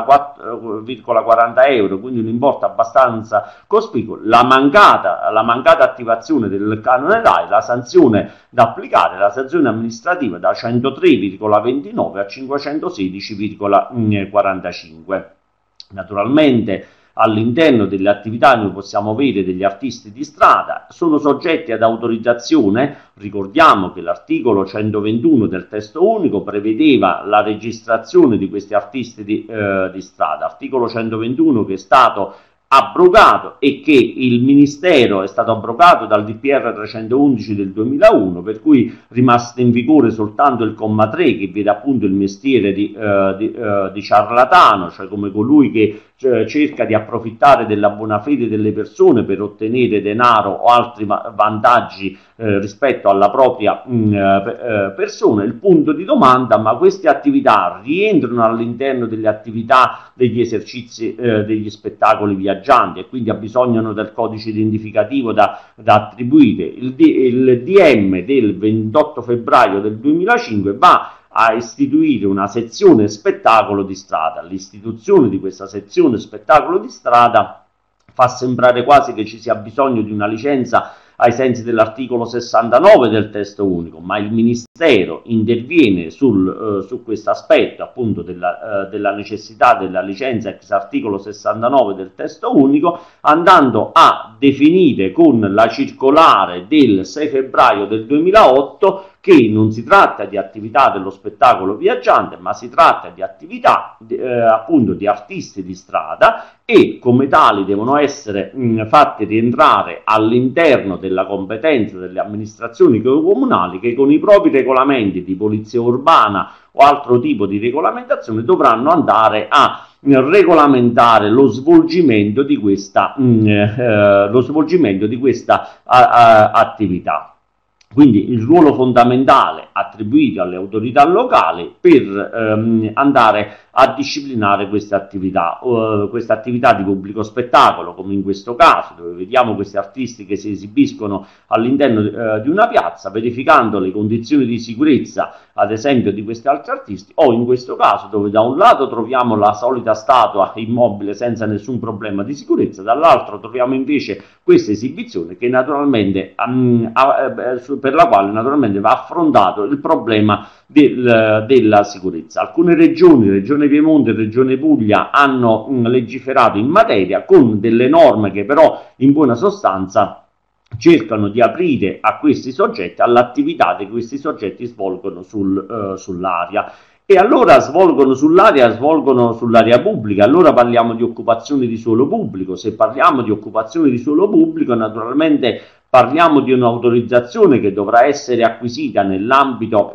quaranta euro, quindi un importo abbastanza cospicuo. La mancata, la mancata attivazione del canone RAI, la sanzione da applicare, la sanzione amministrativa da centotré virgola ventinove a cinquecentosedici virgola quarantacinque. Naturalmente all'interno delle attività noi possiamo avere degli artisti di strada, sono soggetti ad autorizzazione. Ricordiamo che l'articolo centoventuno del testo unico prevedeva la registrazione di questi artisti di, eh, di strada, articolo centoventuno che è stato abrogato e che il Ministero è stato abrogato dal D P R trecentoundici del duemilauno, per cui è rimasto in vigore soltanto il comma tre, che vede appunto il mestiere di, eh, di, eh, di ciarlatano, cioè come colui che cioè, cerca di approfittare della buona fede delle persone per ottenere denaro o altri vantaggi eh, rispetto alla propria mh, eh, persona. Il punto di domanda: ma queste attività rientrano all'interno delle attività degli esercizi eh, degli spettacoli viaggianti e quindi abbisognano del codice identificativo da, da attribuire? Il, D, il D M del ventotto febbraio del duemilacinque va a istituire una sezione spettacolo di strada. L'istituzione di questa sezione spettacolo di strada fa sembrare quasi che ci sia bisogno di una licenza ai sensi dell'articolo sessantanove del testo unico, ma il Ministero interviene sul, eh, su questo aspetto appunto della, eh, della necessità della licenza ex articolo sessantanove del testo unico, andando a definire con la circolare del sei febbraio del duemilaotto che non si tratta di attività dello spettacolo viaggiante, ma si tratta di attività eh, appunto di artisti di strada, e come tali devono essere mh, fatti rientrare all'interno della competenza delle amministrazioni comunali, che con i propri regolamenti di polizia urbana o altro tipo di regolamentazione dovranno andare a regolamentare lo svolgimento di questa, mh, eh, lo svolgimento di questa a, a, attività. Quindi il ruolo fondamentale attribuito alle autorità locali per ehm, andare a disciplinare queste attività, uh, queste attività di pubblico spettacolo, come in questo caso, dove vediamo questi artisti che si esibiscono all'interno uh, di una piazza, verificando le condizioni di sicurezza, ad esempio, di questi altri artisti, o in questo caso dove da un lato troviamo la solita statua immobile senza nessun problema di sicurezza, dall'altro troviamo invece questa esibizione che naturalmente um, uh, per la quale naturalmente va affrontato il problema del, della sicurezza. Alcune regioni, Regione Piemonte e Regione Puglia, hanno mh, legiferato in materia con delle norme che però in buona sostanza cercano di aprire a questi soggetti, all'attività che questi soggetti svolgono sul, uh, sull'area. E allora svolgono sull'area, svolgono sull'area pubblica, allora parliamo di occupazione di suolo pubblico. Se parliamo di occupazione di suolo pubblico, naturalmente parliamo di un'autorizzazione che dovrà essere acquisita nell'ambito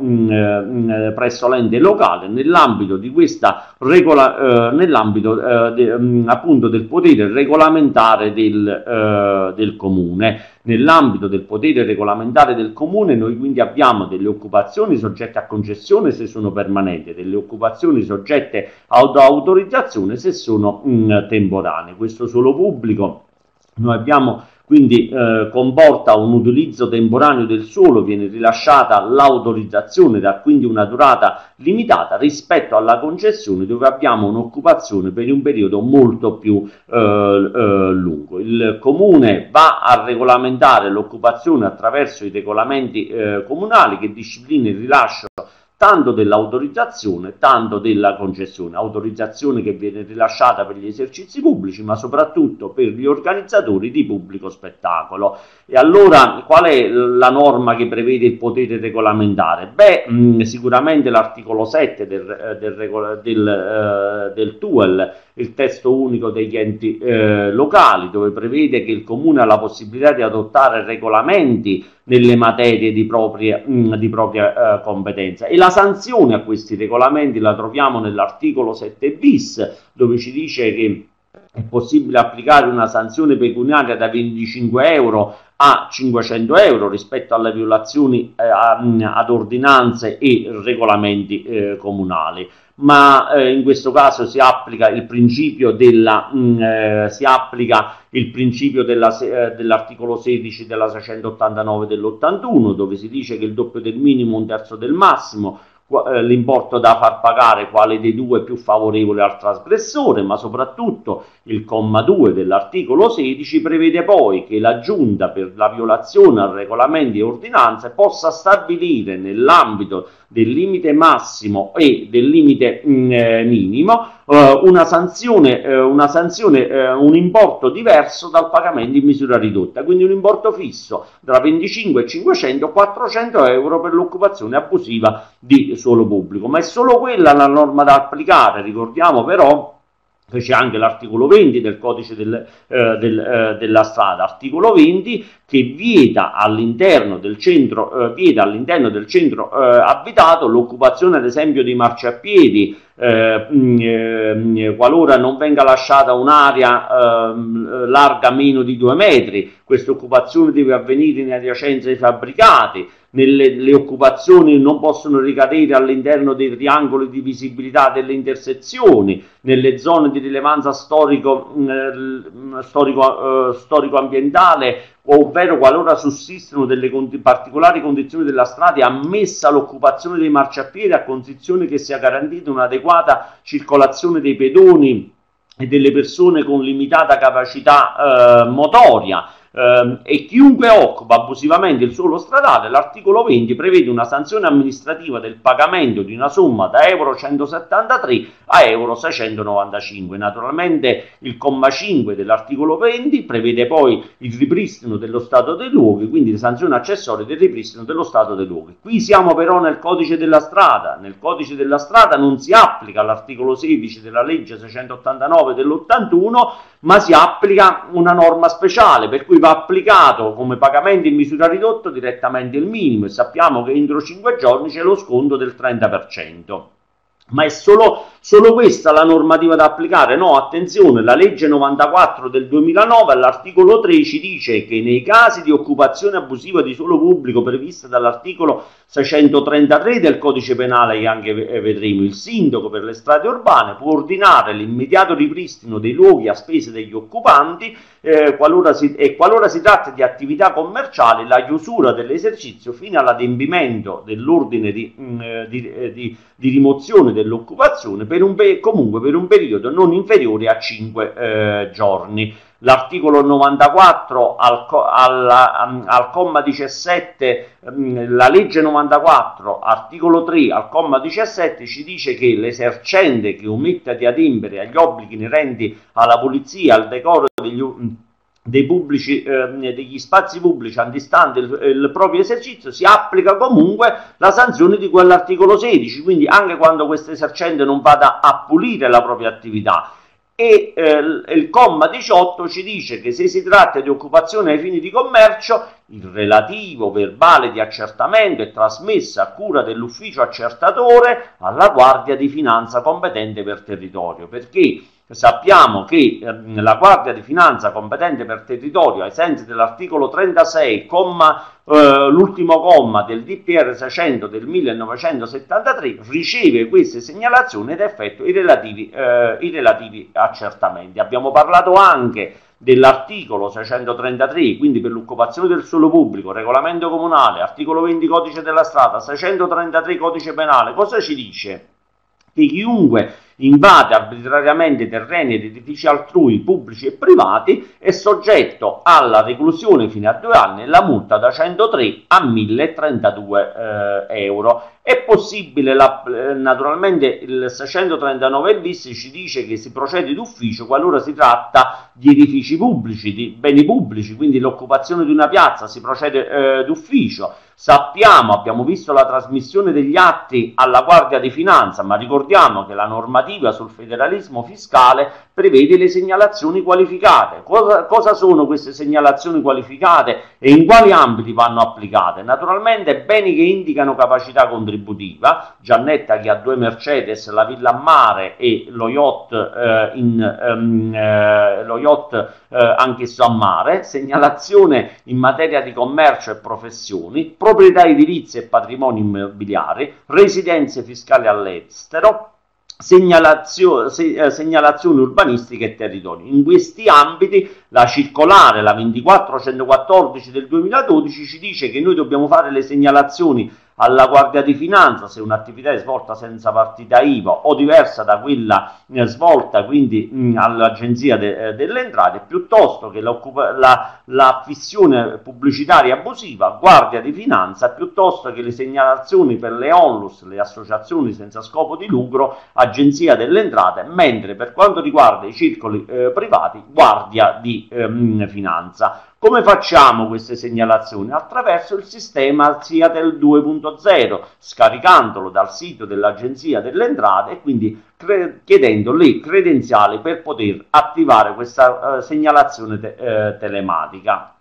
presso l'ente locale, nell'ambito di questa regola, eh, nell'ambito eh, de, mh, appunto del potere regolamentare del, eh, del comune. Nell'ambito del potere regolamentare del comune noi quindi abbiamo delle occupazioni soggette a concessione se sono permanenti, delle occupazioni soggette ad autorizzazione se sono mh, temporanee. Questo suolo pubblico noi abbiamo quindi eh, comporta un utilizzo temporaneo del suolo, viene rilasciata l'autorizzazione da quindi una durata limitata rispetto alla concessione, dove abbiamo un'occupazione per un periodo molto più eh, eh, lungo. Il comune va a regolamentare l'occupazione attraverso i regolamenti eh, comunali che disciplinano il rilascio tanto dell'autorizzazione, tanto della concessione, autorizzazione che viene rilasciata per gli esercizi pubblici, ma soprattutto per gli organizzatori di pubblico spettacolo. E allora qual è la norma che prevede il potere regolamentare? Beh, mh, sicuramente l'articolo sette del, del, del, eh, del T U E L, il testo unico degli enti eh, locali, dove prevede che il comune ha la possibilità di adottare regolamenti nelle materie di propria, mh, di propria eh, competenza. E la sanzione a questi regolamenti la troviamo nell'articolo sette bis, dove ci dice che è possibile applicare una sanzione pecuniaria da venticinque euro a cinquecento euro rispetto alle violazioni eh, ad ordinanze e regolamenti eh, comunali. Ma eh, in questo caso si applica il principio della mh, eh, si applica il principio della, eh, dell'articolo sedici della seicentottantanove dell'ottantuno, dove si dice che il doppio del minimo, un terzo del massimo, l'importo da far pagare quale dei due è più favorevole al trasgressore, ma soprattutto il comma due dell'articolo sedici prevede poi che la Giunta per la violazione a regolamenti e ordinanze possa stabilire nell'ambito del limite massimo e del limite mh, eh, minimo eh, una sanzione, eh, una sanzione eh, un importo diverso dal pagamento in misura ridotta, quindi un importo fisso tra venticinque e cinquecento, quattrocento euro per l'occupazione abusiva di suolo pubblico. Ma è solo quella la norma da applicare. Ricordiamo però che c'è anche l'articolo venti del codice del, eh, del, eh, della strada, articolo venti, che vieta all'interno del centro, eh, vieta all'interno del centro eh, abitato l'occupazione ad esempio di marciapiedi, eh, eh, qualora non venga lasciata un'area eh, larga meno di due metri. Questa occupazione deve avvenire in adiacenza ai fabbricati. Nelle, le occupazioni non possono ricadere all'interno dei triangoli di visibilità delle intersezioni, nelle zone di rilevanza storico, eh, storico, eh, storico-ambientale, ovvero qualora sussistono delle conti, particolari condizioni della strada, è ammessa l'occupazione dei marciapiedi a condizione che sia garantita un'adeguata circolazione dei pedoni e delle persone con limitata capacità eh, motoria. Uh, e chiunque occupa abusivamente il suolo stradale, l'articolo venti prevede una sanzione amministrativa del pagamento di una somma da euro centosettantatré a euro seicentonovantacinque. Naturalmente il comma cinque dell'articolo venti prevede poi il ripristino dello stato dei luoghi, quindi le sanzioni accessorie del ripristino dello stato dei luoghi. Qui siamo però nel codice della strada. Nel codice della strada non si applica l'articolo sedici della legge seicentottantanove dell'ottantuno, ma si applica una norma speciale, per cui va applicato come pagamento in misura ridotta direttamente il minimo, e sappiamo che entro cinque giorni c'è lo sconto del trenta per cento. Ma è solo, solo questa la normativa da applicare? No, attenzione, la legge novantaquattro del duemilanove all'articolo tre ci dice che nei casi di occupazione abusiva di suolo pubblico prevista dall'articolo seicentotrentatré del codice penale, che anche vedremo, il sindaco per le strade urbane può ordinare l'immediato ripristino dei luoghi a spese degli occupanti eh, qualora si, e qualora si tratta di attività commerciali, la chiusura dell'esercizio fino all'adempimento dell'ordine di, mh, di, eh, di, di rimozione dell'occupazione per un comunque per un periodo non inferiore a cinque eh, giorni. L'articolo novantaquattro al, al, al comma diciassette, la legge novantaquattro, articolo tre al comma diciassette ci dice che l'esercente che ometta di adempiere agli obblighi inerenti alla pulizia, al decoro degli dei pubblici, eh, degli spazi pubblici antistante il, il proprio esercizio, si applica comunque la sanzione di quell'articolo sedici, quindi anche quando questo esercente non vada a pulire la propria attività. E eh, il comma diciotto ci dice che se si tratta di occupazione ai fini di commercio, il relativo verbale di accertamento è trasmesso a cura dell'ufficio accertatore alla Guardia di Finanza competente per territorio, perché sappiamo che eh, la Guardia di Finanza competente per territorio, ai sensi dell'articolo trentasei, comma, eh, l'ultimo comma del D P R seicento del millenovecentosettantatré, riceve queste segnalazioni ed effettua i relativi, eh, i relativi accertamenti. Abbiamo parlato anche dell'articolo seicentotrentatré, quindi per l'occupazione del suolo pubblico, regolamento comunale, articolo venti codice della strada, seicentotrentatré codice penale. Cosa ci dice? Che chiunque invade arbitrariamente terreni ed edifici altrui, pubblici e privati, è soggetto alla reclusione fino a due anni e la multa da centotré a milletrentadue eh, euro. È possibile, la, eh, naturalmente il seicentotrentanove bis ci dice che si procede d'ufficio qualora si tratta di edifici pubblici, di beni pubblici, quindi l'occupazione di una piazza si procede eh, d'ufficio. Sappiamo, abbiamo visto la trasmissione degli atti alla Guardia di Finanza, ma ricordiamo che la normativa sul federalismo fiscale prevede le segnalazioni qualificate. Cosa, cosa sono queste segnalazioni qualificate e in quali ambiti vanno applicate? Naturalmente beni che indicano capacità contributiva, Giannetta che ha due Mercedes, la villa a mare e lo yacht, eh, in, um, eh, lo yacht eh, anch'esso a mare, segnalazione in materia di commercio e professioni, proprietà edilizie e patrimoni immobiliari, residenze fiscali all'estero, Segnalazio, se, eh, segnalazioni urbanistiche e territori. In questi ambiti la circolare, la ventiquattrocentoquattordici del duemiladodici, ci dice che noi dobbiamo fare le segnalazioni alla Guardia di Finanza se un'attività è svolta senza partita I V A o diversa da quella eh, svolta quindi mh, all'Agenzia de, eh, delle Entrate, piuttosto che la, la fissione pubblicitaria abusiva, Guardia di Finanza, piuttosto che le segnalazioni per le onlus, le associazioni senza scopo di lucro, Agenzia delle Entrate, mentre per quanto riguarda i circoli eh, privati, Guardia di eh, Finanza. Come facciamo queste segnalazioni? Attraverso il sistema SIATEL due punto zero, scaricandolo dal sito dell'Agenzia delle Entrate e quindi chiedendo le credenziali per poter attivare questa uh, segnalazione te uh, telematica.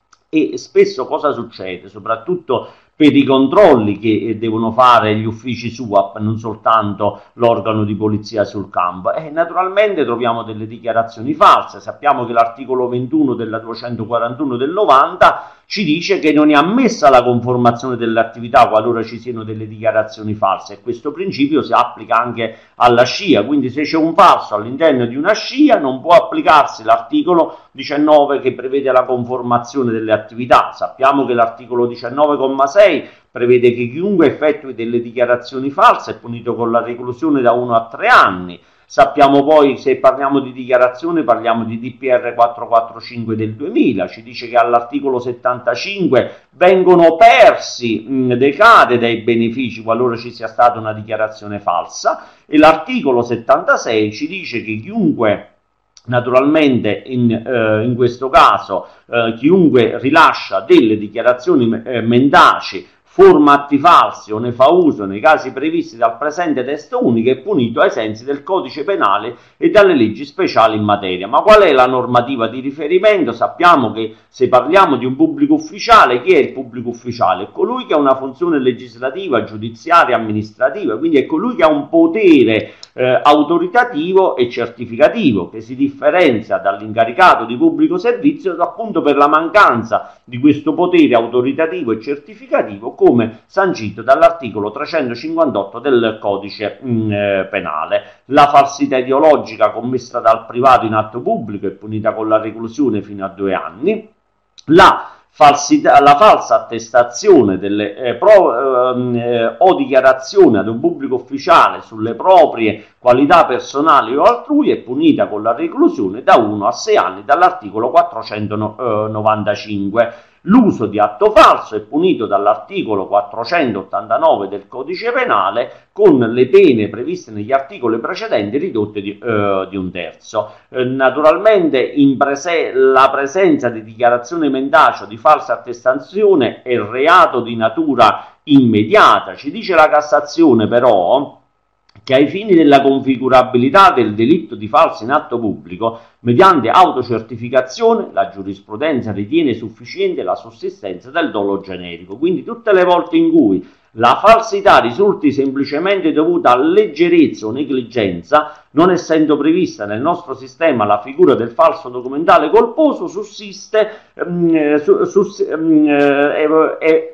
E spesso cosa succede? Soprattutto per i controlli che devono fare gli uffici S U A P, non soltanto l'organo di polizia sul campo. E naturalmente troviamo delle dichiarazioni false. Sappiamo che l'articolo ventuno della duecentoquarantuno del novanta ci dice che non è ammessa la conformazione delle attività qualora ci siano delle dichiarazioni false, e questo principio si applica anche alla scia. Quindi se c'è un falso all'interno di una scia non può applicarsi l'articolo diciannove che prevede la conformazione delle attività. Sappiamo che l'articolo diciannove comma sei prevede che chiunque effettui delle dichiarazioni false è punito con la reclusione da uno a tre anni. Sappiamo poi, se parliamo di dichiarazione, parliamo di D P R quattrocentoquarantacinque del duemila, ci dice che all'articolo settantacinque vengono persi, mh, decade dai benefici qualora ci sia stata una dichiarazione falsa, e l'articolo settantasei ci dice che chiunque, naturalmente in, eh, in questo caso, eh, chiunque rilascia delle dichiarazioni eh, mendaci, forma atti falsi o ne fa uso nei casi previsti dal presente testo unico è punito ai sensi del codice penale e dalle leggi speciali in materia. Ma qual è la normativa di riferimento? Sappiamo che se parliamo di un pubblico ufficiale, chi è il pubblico ufficiale? È colui che ha una funzione legislativa, giudiziaria, amministrativa, quindi è colui che ha un potere eh, autoritativo e certificativo, che si differenzia dall'incaricato di pubblico servizio appunto per la mancanza di questo potere autoritativo e certificativo, come sancito dall'articolo trecentocinquantotto del codice mh, eh, penale. La falsità ideologica commessa dal privato in atto pubblico è punita con la reclusione fino a due anni. La falsità, la falsa attestazione delle, eh, pro, eh, o dichiarazione ad un pubblico ufficiale sulle proprie qualità personali o altrui è punita con la reclusione da uno a sei anni dall'articolo quattrocentonovantacinque. L'uso di atto falso è punito dall'articolo quattrocentottantanove del codice penale con le pene previste negli articoli precedenti ridotte di, eh, di un terzo. Eh, naturalmente in prese la presenza di dichiarazione mendace o di falsa attestazione è reato di natura immediata. Ci dice la Cassazione però che ai fini della configurabilità del delitto di falso in atto pubblico, mediante autocertificazione, la giurisprudenza ritiene sufficiente la sussistenza del dolo generico. Quindi tutte le volte in cui la falsità risulti semplicemente dovuta a leggerezza o negligenza, non essendo prevista nel nostro sistema la figura del falso documentale colposo, sussiste um, su, su, um, eh, eh,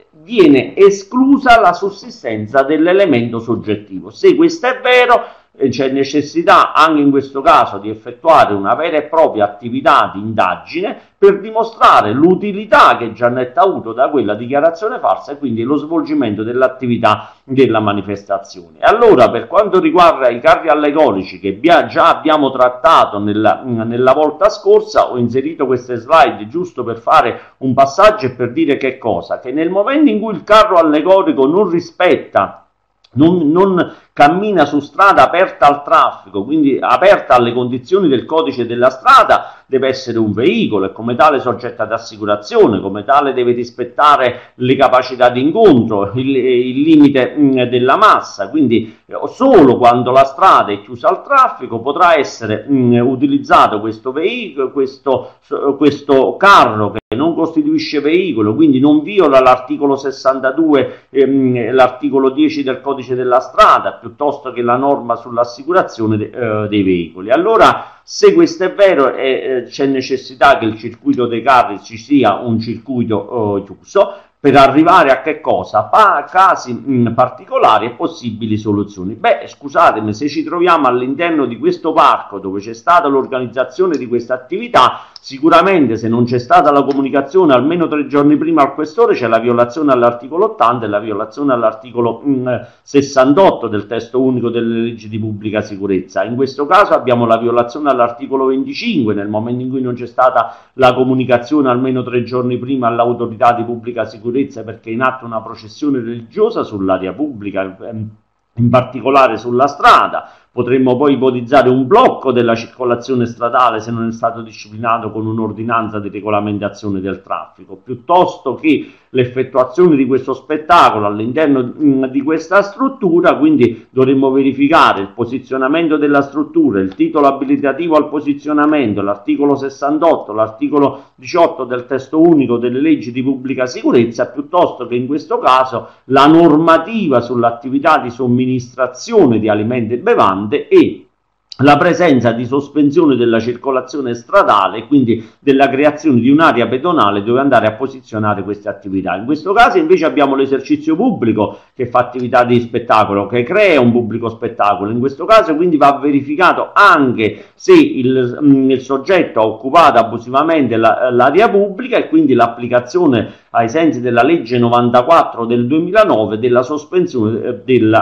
viene esclusa la sussistenza dell'elemento soggettivo. Se questo è vero, c'è necessità anche in questo caso di effettuare una vera e propria attività di indagine per dimostrare l'utilità che Giannetta ha avuto da quella dichiarazione falsa e quindi lo svolgimento dell'attività della manifestazione. Allora, per quanto riguarda i carri allegorici che già abbiamo trattato nella, nella volta scorsa, ho inserito queste slide giusto per fare un passaggio e per dire che cosa? Che nel momento in cui il carro allegorico non rispetta Non, non cammina su strada aperta al traffico, quindi aperta alle condizioni del codice della strada, deve essere un veicolo e come tale soggetta ad assicurazione, come tale deve rispettare le capacità di incontro, il, il limite mh, della massa, quindi eh, solo quando la strada è chiusa al traffico potrà essere mh, utilizzato questo veicolo, questo, questo carro che non costituisce veicolo, quindi non viola l'articolo sessantadue, ehm, l'articolo dieci del codice della strada, piuttosto che la norma sull'assicurazione de, eh, dei veicoli. Allora, se questo è vero, eh, c'è necessità che il circuito dei carri ci sia un circuito eh, chiuso, per arrivare a che cosa? Pa casi mh, particolari e possibili soluzioni. Beh, scusatemi, se ci troviamo all'interno di questo parco dove c'è stata l'organizzazione di questa attività, sicuramente se non c'è stata la comunicazione almeno tre giorni prima al questore c'è la violazione all'articolo ottanta e la violazione all'articolo sessantotto del testo unico delle leggi di pubblica sicurezza. In questo caso abbiamo la violazione all'articolo venticinque nel momento in cui non c'è stata la comunicazione almeno tre giorni prima all'autorità di pubblica sicurezza perché è in atto una processione religiosa sull'area pubblica, in particolare sulla strada. Potremmo poi ipotizzare un blocco della circolazione stradale se non è stato disciplinato con un'ordinanza di regolamentazione del traffico, piuttosto che l'effettuazione di questo spettacolo all'interno di questa struttura. Quindi dovremmo verificare il posizionamento della struttura, il titolo abilitativo al posizionamento, l'articolo sessantotto, l'articolo diciotto del testo unico delle leggi di pubblica sicurezza, piuttosto che in questo caso la normativa sull'attività di somministrazione di alimenti e bevande e la presenza di sospensione della circolazione stradale, quindi della creazione di un'area pedonale dove andare a posizionare queste attività. In questo caso invece abbiamo l'esercizio pubblico che fa attività di spettacolo, che crea un pubblico spettacolo. In questo caso quindi va verificato anche se il, mh, il soggetto ha occupato abusivamente l'area pubblica e quindi l'applicazione ai sensi della legge novantaquattro del duemilanove della sospensione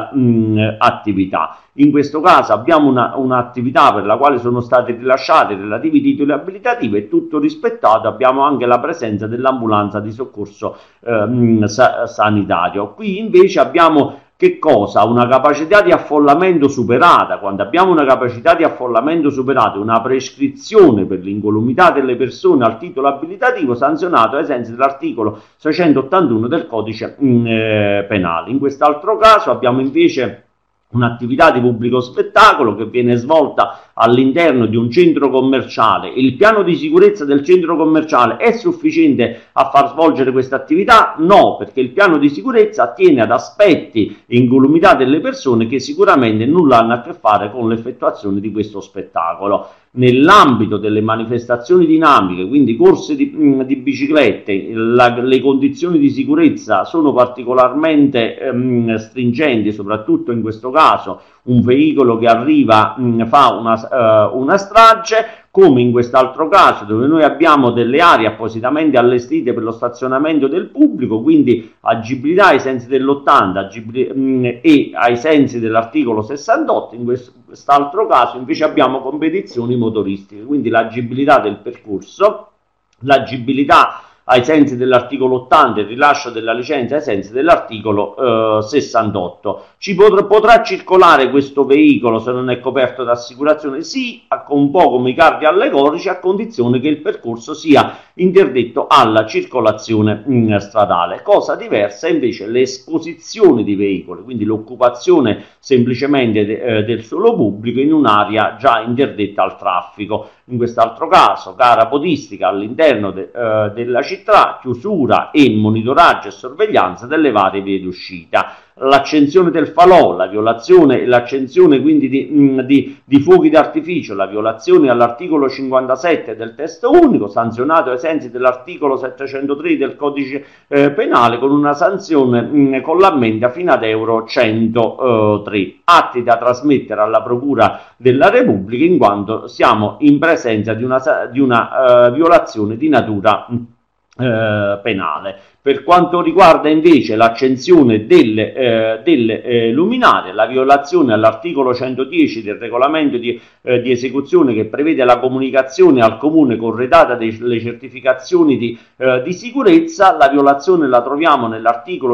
dell'attività. In questo caso abbiamo un'attività una per la quale sono stati rilasciati relativi titoli abilitativi e tutto rispettato, abbiamo anche la presenza dell'ambulanza di soccorso eh, sa sanitario. Qui invece abbiamo che cosa? Una capacità di affollamento superata. Quando abbiamo una capacità di affollamento superata, una prescrizione per l'incolumità delle persone al titolo abilitativo sanzionato ai sensi dell'articolo seicentottantuno del codice mh, eh, penale. In quest'altro caso abbiamo invece un'attività di pubblico spettacolo che viene svolta all'interno di un centro commerciale. Il piano di sicurezza del centro commerciale è sufficiente a far svolgere questa attività? No, perché il piano di sicurezza attiene ad aspetti e incolumità delle persone che sicuramente nulla hanno a che fare con l'effettuazione di questo spettacolo. Nell'ambito delle manifestazioni dinamiche, quindi corse di, di biciclette, la, le condizioni di sicurezza sono particolarmente ehm, stringenti, soprattutto in questo caso un veicolo che arriva mh, fa una, uh, una strage, come in quest'altro caso dove noi abbiamo delle aree appositamente allestite per lo stazionamento del pubblico, quindi agibilità ai sensi dell'ottanta e ai sensi dell'articolo sessantotto. In quest'altro caso invece abbiamo competizioni motoristiche, quindi l'agibilità del percorso, l'agibilità ai sensi dell'articolo ottanta e il rilascio della licenza ai sensi dell'articolo eh, sessantotto. Ci potrà, potrà circolare questo veicolo se non è coperto da assicurazione? Sì, un po' come i carri allegorici, a condizione che il percorso sia interdetto alla circolazione mh, stradale. Cosa diversa invece l'esposizione di veicoli, quindi l'occupazione semplicemente de, eh, del suolo pubblico in un'area già interdetta al traffico. In quest'altro caso, gara podistica all'interno de, eh, della città, chiusura e monitoraggio e sorveglianza delle varie vie d'uscita. L'accensione del falò, la violazione e l'accensione quindi di, mh, di, di fuochi d'artificio, la violazione all'articolo cinquantasette del testo unico, sanzionato ai sensi dell'articolo settecentotre del codice eh, penale con una sanzione mh, con l'ammenda fino ad euro centotre, atti da trasmettere alla Procura della Repubblica in quanto siamo in presenza di una, di una uh, violazione di natura mh, Eh, penale. Per quanto riguarda invece l'accensione delle, eh, delle eh, luminarie, la violazione all'articolo centodieci del regolamento di, eh, di esecuzione che prevede la comunicazione al comune corredata delle certificazioni di, eh, di sicurezza, la violazione la troviamo nell'articolo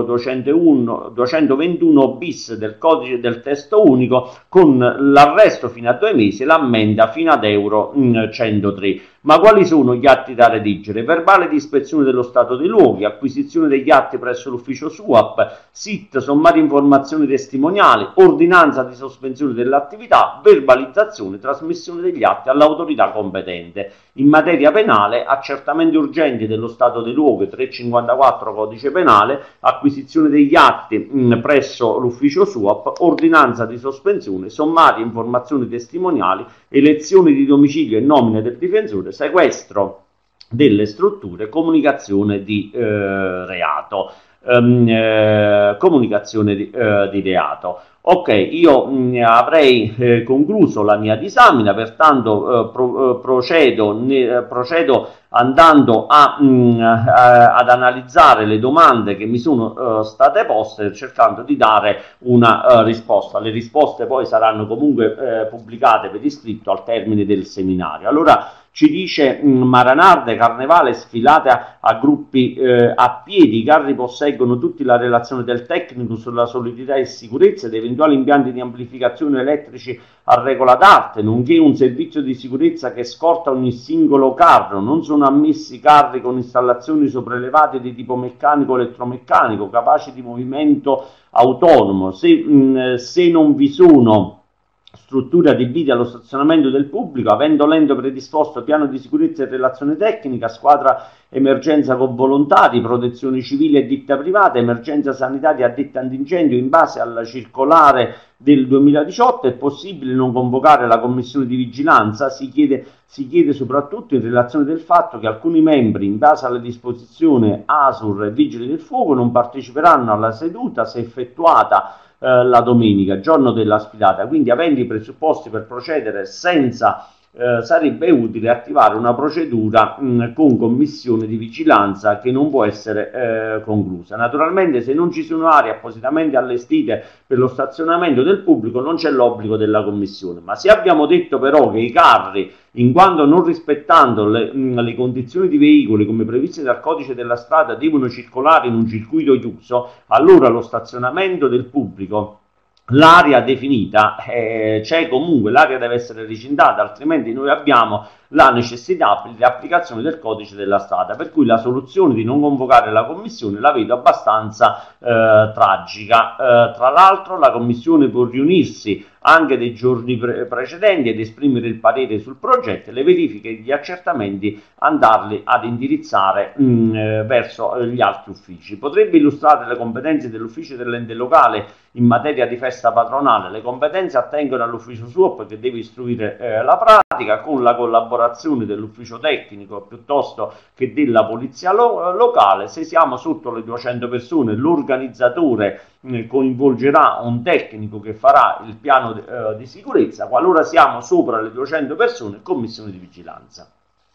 duecentoventuno bis del codice del testo unico, con l'arresto fino a due mesi e l'ammenda fino ad euro mh, centotré. Ma quali sono gli atti da redigere? Verbale di ispezione dello stato dei luoghi, acquisizione degli atti presso l'ufficio S U A P, S I T, sommari informazioni testimoniali, ordinanza di sospensione dell'attività, verbalizzazione, trasmissione degli atti all'autorità competente. In materia penale, accertamenti urgenti dello stato dei luoghi, trecentocinquantaquattro codice penale, acquisizione degli atti mh, presso l'ufficio S U A P, ordinanza di sospensione, sommari informazioni testimoniali, elezioni di domicilio e nomine del difensore, sequestro delle strutture, comunicazione di eh, reato. Um, eh, comunicazione di, eh, di reato. Ok, io mh, avrei eh, concluso la mia disamina, pertanto eh, pro, eh, procedo, ne, procedo andando a, mh, a, ad analizzare le domande che mi sono eh, state poste, cercando di dare una eh, risposta. Le risposte poi saranno comunque eh, pubblicate per iscritto al termine del seminario. Allora, ci dice mh, Maranarde, carnevale, sfilate a, a gruppi eh, a piedi, i carri posseggono tutti la relazione del tecnico sulla solidità e sicurezza ed eventuali impianti di amplificazione elettrici a regola d'arte, nonché un servizio di sicurezza che scorta ogni singolo carro. Non sono ammessi carri con installazioni sopraelevate di tipo meccanico o elettromeccanico, capaci di movimento autonomo. Se, mh, se non vi sono strutture adibite allo stazionamento del pubblico, avendo l'ente predisposto piano di sicurezza e relazione tecnica, squadra emergenza con volontari, protezione civile e ditta privata, emergenza sanitaria addetta antincendio, in base alla circolare del duemiladiciotto è possibile non convocare la commissione di vigilanza. Si chiede, si chiede soprattutto in relazione del fatto che alcuni membri, in base alle disposizioni A S U R e Vigili del Fuoco, non parteciperanno alla seduta se effettuata eh, la domenica, giorno della sfilata. Quindi, avendo i presupposti per procedere senza Eh, sarebbe utile attivare una procedura mh, con commissione di vigilanza che non può essere eh, conclusa. Naturalmente, se non ci sono aree appositamente allestite per lo stazionamento del pubblico, non c'è l'obbligo della commissione. Ma se abbiamo detto però che i carri, in quanto non rispettando le, mh, le condizioni di veicoli come previste dal codice della strada, devono circolare in un circuito chiuso, allora lo stazionamento del pubblico, l'area definita, eh, c'è comunque, l'area deve essere recintata, altrimenti noi abbiamo la necessità di applicazione del codice della strada, per cui la soluzione di non convocare la commissione la vedo abbastanza eh, tragica. Eh, tra l'altro la commissione può riunirsi anche dei giorni pre precedenti ed esprimere il parere sul progetto e le verifiche e gli accertamenti andarli ad indirizzare mh, eh, verso gli altri uffici. Potrebbe illustrare le competenze dell'ufficio dell'ente locale in materia di festa patronale. Le competenze attengono all'ufficio S U A P, che deve istruire eh, la pratica con la collaborazione dell'ufficio tecnico piuttosto che della polizia lo locale. Se siamo sotto le duecento persone, l'organizzatore eh, coinvolgerà un tecnico che farà il piano eh, di sicurezza. Qualora siamo sopra le duecento persone, commissione di vigilanza.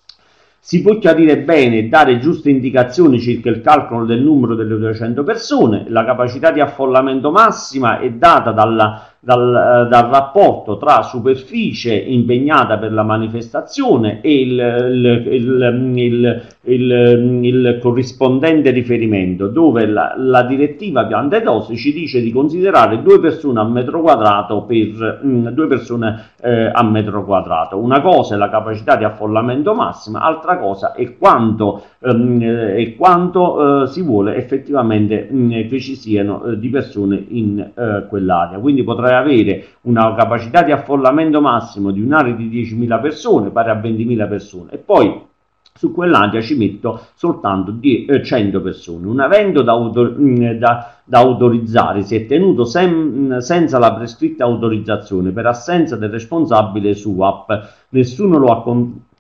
Si può chiarire bene e dare giuste indicazioni circa il calcolo del numero delle duecento persone. La capacità di affollamento massima è data dalla, dal, dal rapporto tra superficie impegnata per la manifestazione e il, il, il, il, il, il corrispondente riferimento, dove la, la direttiva piante dosi ci dice di considerare due persone a metro quadrato per mh, due persone eh, a metro quadrato. Una cosa è la capacità di affollamento massima, altra cosa è quanto, ehm, è quanto eh, si vuole effettivamente mh, che ci siano eh, di persone in eh, quell'area. Quindi potrei avere una capacità di affollamento massimo di un'area di diecimila persone, pari a ventimila persone, e poi su quell'area ci metto soltanto cento persone. Un evento da, autor da, da autorizzare si è tenuto sem senza la prescritta autorizzazione per assenza del responsabile S U A P. Nessuno lo ha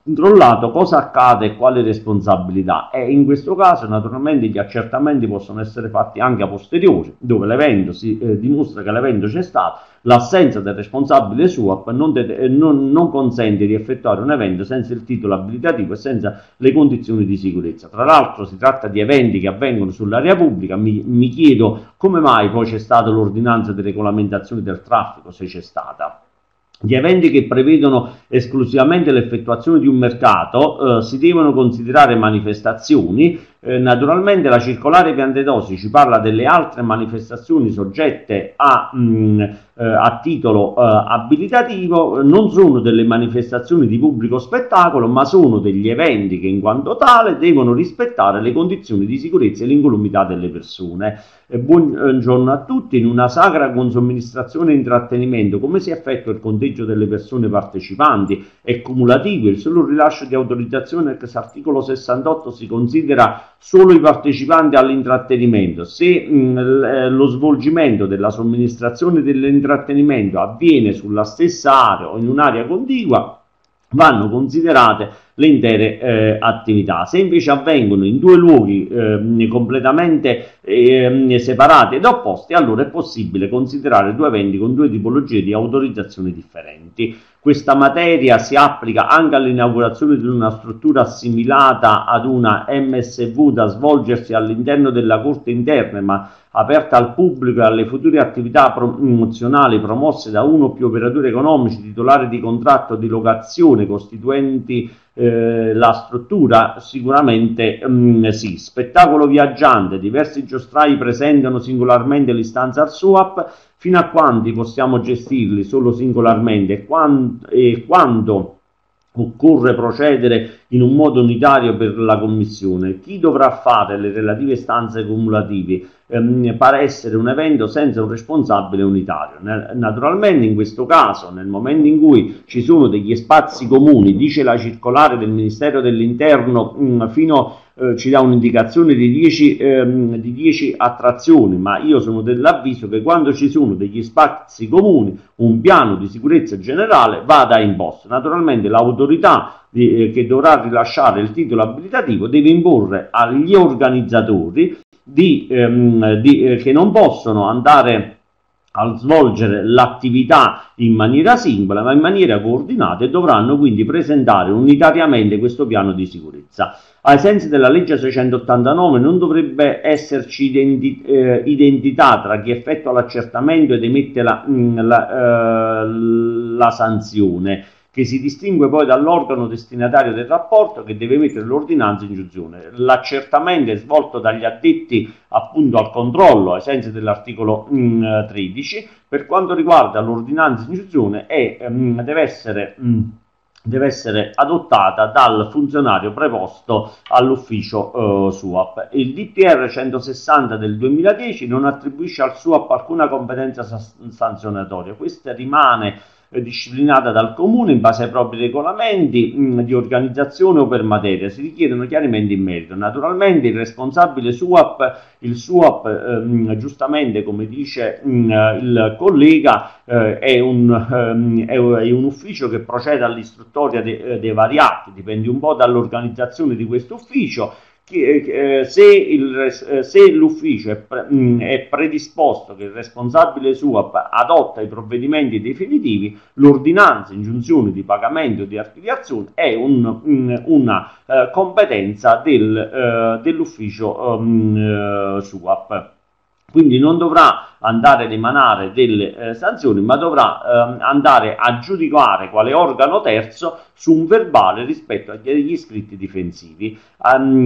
controllato cosa accade e quali responsabilità, e in questo caso naturalmente gli accertamenti possono essere fatti anche a posteriori, dove l'evento si eh, dimostra che l'evento c'è stato, l'assenza del responsabile SUAP non, eh, non, non consente di effettuare un evento senza il titolo abilitativo e senza le condizioni di sicurezza. Tra l'altro si tratta di eventi che avvengono sull'area pubblica. Mi, mi chiedo come mai poi c'è stata l'ordinanza di regolamentazione del traffico, se c'è stata. Gli eventi che prevedono esclusivamente l'effettuazione di un mercato eh, si devono considerare manifestazioni. Eh, naturalmente la circolare Piantedosi ci parla delle altre manifestazioni soggette a, mh, eh, a titolo eh, abilitativo, non sono delle manifestazioni di pubblico spettacolo, ma sono degli eventi che in quanto tale devono rispettare le condizioni di sicurezza e l'incolumità delle persone. Eh, buongiorno a tutti. In una sagra con somministrazione e intrattenimento, come si effettua il conteggio delle persone partecipanti? È cumulativo, il solo rilascio di autorizzazione ex articolo sessantotto si considera solo i partecipanti all'intrattenimento. Se mh, lo svolgimento della somministrazione dell'intrattenimento avviene sulla stessa area o in un'area contigua, vanno considerate le intere eh, attività. Se invece avvengono in due luoghi eh, completamente eh, separati ed opposti, allora è possibile considerare due eventi con due tipologie di autorizzazioni differenti. Questa materia si applica anche all'inaugurazione di una struttura assimilata ad una M S V da svolgersi all'interno della corte interna, ma aperta al pubblico, e alle future attività promozionali promosse da uno o più operatori economici titolari di contratto di locazione costituenti eh, la struttura. Sicuramente mh, sì. Spettacolo viaggiante, diversi giostrai presentano singolarmente l'istanza al SUAP. Fino a quanti possiamo gestirli solo singolarmente, e, quando, e quando occorre procedere in un modo unitario per la commissione? Chi dovrà fare le relative stanze cumulative? Ehm, pare essere un evento senza un responsabile unitario. Naturalmente in questo caso, nel momento in cui ci sono degli spazi comuni, dice la circolare del Ministero dell'Interno, mh, fino eh, ci dà un'indicazione di dieci, ehm, di dieci attrazioni, ma io sono dell'avviso che quando ci sono degli spazi comuni, un piano di sicurezza generale vada imposto. Naturalmente l'autorità eh, che dovrà rilasciare il titolo abilitativo deve imporre agli organizzatori di, ehm, di, eh, che non possono andare a svolgere l'attività in maniera singola, ma in maniera coordinata, e dovranno quindi presentare unitariamente questo piano di sicurezza. Ai sensi della legge seicentottantanove non dovrebbe esserci identi eh, identità tra chi effettua l'accertamento ed emette la, mh, la, eh, la sanzione, che si distingue poi dall'organo destinatario del rapporto, che deve emettere l'ordinanza in ingiunzione. L'accertamento è svolto dagli addetti appunto al controllo ai sensi dell'articolo tredici. Per quanto riguarda l'ordinanza in ingiunzione, è, mh, deve essere mh, deve essere adottata dal funzionario preposto all'ufficio eh, SUAP. Il D P R centosessanta del duemiladieci non attribuisce al SUAP alcuna competenza sanzionatoria. Questa rimane eh, disciplinata dal Comune in base ai propri regolamenti mh, di organizzazione o per materia. Si richiedono chiarimenti in merito. Naturalmente il responsabile SUAP, il SUAP ehm, giustamente, come dice mh, il collega, eh, è, un, ehm, è, è un ufficio che procede all'istruttoria de, dei vari atti, dipende un po' dall'organizzazione di questo ufficio. Che, eh, se, il, eh, se l'ufficio è, pre, mh, è predisposto che il responsabile SUAP adotta i provvedimenti definitivi, l'ordinanza, ingiunzione di pagamento o di archiviazione è un, mh, una eh, competenza del, eh, dell'ufficio um, eh, SUAP. Quindi non dovrà andare ad emanare delle eh, sanzioni, ma dovrà eh, andare a giudicare quale organo terzo su un verbale rispetto agli scritti difensivi. Um,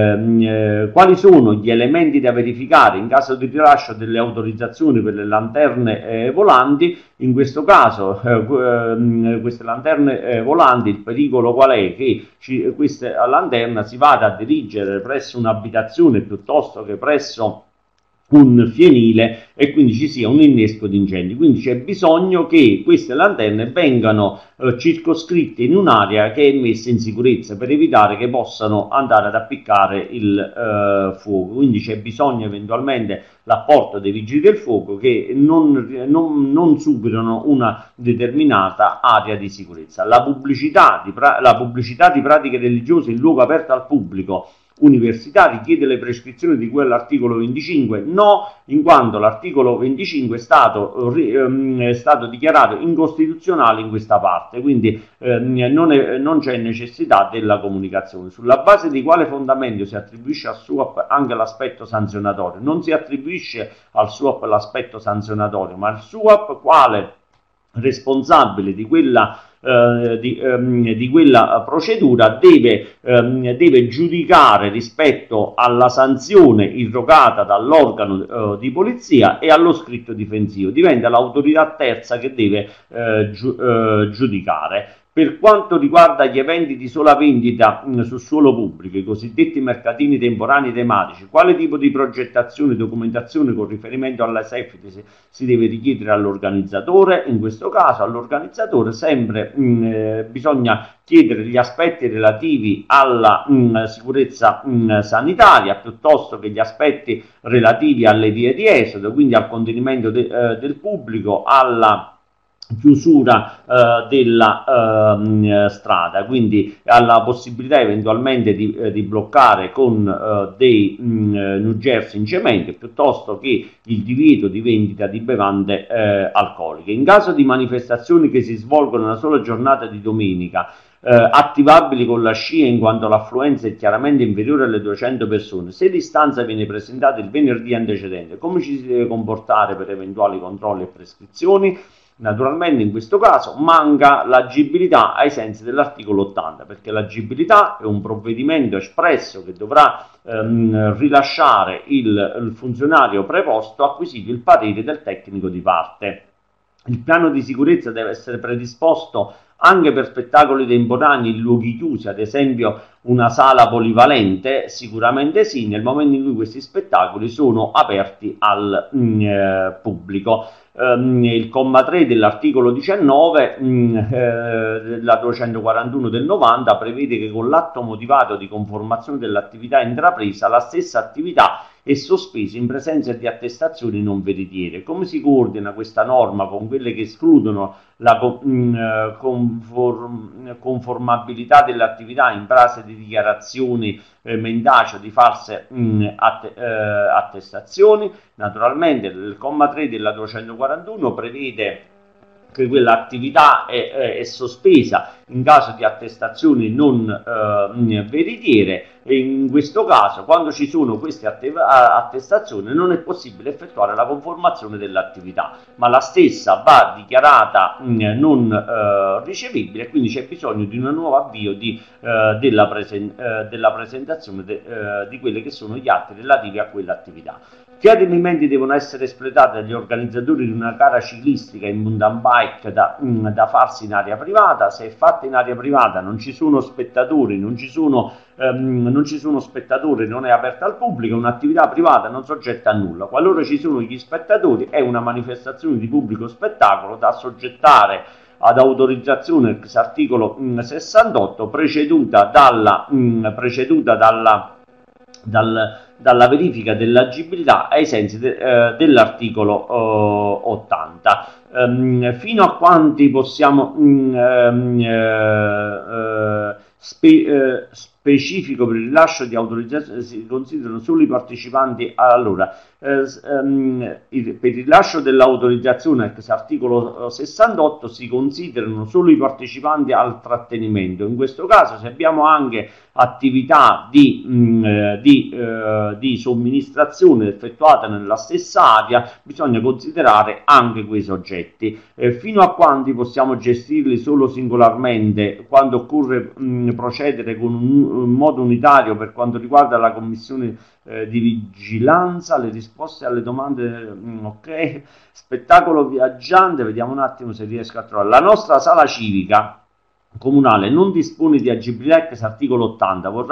eh, quali sono gli elementi da verificare in caso di rilascio delle autorizzazioni per le lanterne eh, volanti? In questo caso, eh, queste lanterne eh, volanti, il pericolo qual è? Che ci, questa lanterna si vada a dirigere presso un'abitazione piuttosto che presso un fienile e quindi ci sia un innesco di incendi. Quindi c'è bisogno che queste lanterne vengano eh, circoscritte in un'area che è messa in sicurezza per evitare che possano andare ad appiccare il eh, fuoco. Quindi c'è bisogno eventualmente l'apporto dei vigili del fuoco che non, non, non superano una determinata area di sicurezza. La pubblicità di, la pubblicità di pratiche religiose in luogo aperto al pubblico università richiede le prescrizioni di cui all'articolo venticinque? No, in quanto l'articolo venticinque è stato, ehm, è stato dichiarato incostituzionale in questa parte, quindi ehm, non, è, non c'è necessità della comunicazione. Sulla base di quale fondamento si attribuisce al S U A P anche l'aspetto sanzionatorio? Non si attribuisce al S U A P l'aspetto sanzionatorio, ma il S U A P quale responsabile di quella Uh, di, um, di quella procedura deve, um, deve giudicare rispetto alla sanzione irrogata dall'organo uh, di polizia e allo scritto difensivo. Diventa l'autorità terza che deve uh, giu uh, giudicare. Per quanto riguarda gli eventi di sola vendita mh, sul suolo pubblico, i cosiddetti mercatini temporanei tematici, quale tipo di progettazione e documentazione con riferimento alla safety si, si deve richiedere all'organizzatore? In questo caso all'organizzatore sempre mh, eh, bisogna chiedere gli aspetti relativi alla mh, sicurezza mh, sanitaria piuttosto che gli aspetti relativi alle vie di esodo, quindi al contenimento de, eh, del pubblico, alla chiusura eh, della eh, strada, quindi alla possibilità eventualmente di, eh, di bloccare con eh, dei New Jersey in cemento piuttosto che il divieto di vendita di bevande eh, alcoliche. In caso di manifestazioni che si svolgono una sola giornata di domenica, Eh, attivabili con la scia in quanto l'affluenza è chiaramente inferiore alle duecento persone, se l'istanza viene presentata il venerdì antecedente, come ci si deve comportare per eventuali controlli e prescrizioni? Naturalmente in questo caso manca l'agibilità ai sensi dell'articolo ottanta, perché l'agibilità è un provvedimento espresso che dovrà ehm, rilasciare il, il funzionario preposto acquisito il parere del tecnico di parte. Il piano di sicurezza deve essere predisposto anche per spettacoli temporanei in luoghi chiusi, ad esempio una sala polivalente? Sicuramente sì, nel momento in cui questi spettacoli sono aperti al mh, eh, pubblico. Um, il comma tre dell'articolo diciannove, mh, eh, la duecentoquarantuno del novanta, prevede che con l'atto motivato di conformazione dell'attività intrapresa, la stessa attività è sospesa in presenza di attestazioni non veritiere. Come si coordina questa norma con quelle che escludono la mh, conform, conformabilità dell'attività in base di dichiarazioni eh, mendaci o di false mh, att, eh, attestazioni? Naturalmente il comma tre della duecentoquarantuno prevede che quell'attività è, è, è sospesa in caso di attestazioni non eh, veritiere, e in questo caso, quando ci sono queste attestazioni, non è possibile effettuare la conformazione dell'attività, ma la stessa va dichiarata mh, non eh, ricevibile, quindi c'è bisogno di un nuovo avvio di, eh, della, presen eh, della presentazione de eh, di quelli che sono gli atti relativi a quell'attività. Che adempimenti devono essere espletati dagli organizzatori di una gara ciclistica in mountain bike da, mh, da farsi in area privata? Se è fatta in area privata, non ci sono spettatori, non ci sono, ehm, non ci sono spettatori, non è aperta al pubblico, è un'attività privata non soggetta a nulla. Qualora ci sono gli spettatori, è una manifestazione di pubblico spettacolo da assoggettare ad autorizzazione ex articolo mh, sessantotto, preceduta dalla, mh, preceduta dalla Dal, dalla verifica dell'agibilità ai sensi de, eh, dell'articolo eh, ottanta. Um, fino a quanti possiamo um, uh, spe, uh, specifico per il rilascio di autorizzazione si considerano solo i partecipanti. Allora, eh, um, il, per il rilascio dell'autorizzazione ex articolo sessantotto si considerano solo i partecipanti al trattenimento. In questo caso, se abbiamo anche attività di, mh, di, eh, di somministrazione effettuata nella stessa area, bisogna considerare anche quei soggetti. Eh, fino a quanti possiamo gestirli solo singolarmente, quando occorre mh, procedere con un, un modo unitario per quanto riguarda la commissione eh, di vigilanza? Le risposte alle domande, mh, ok. Spettacolo viaggiante, vediamo un attimo se riesco a trovare. La nostra sala civica comunale non dispone di agibilità ex articolo ottanta, vorrà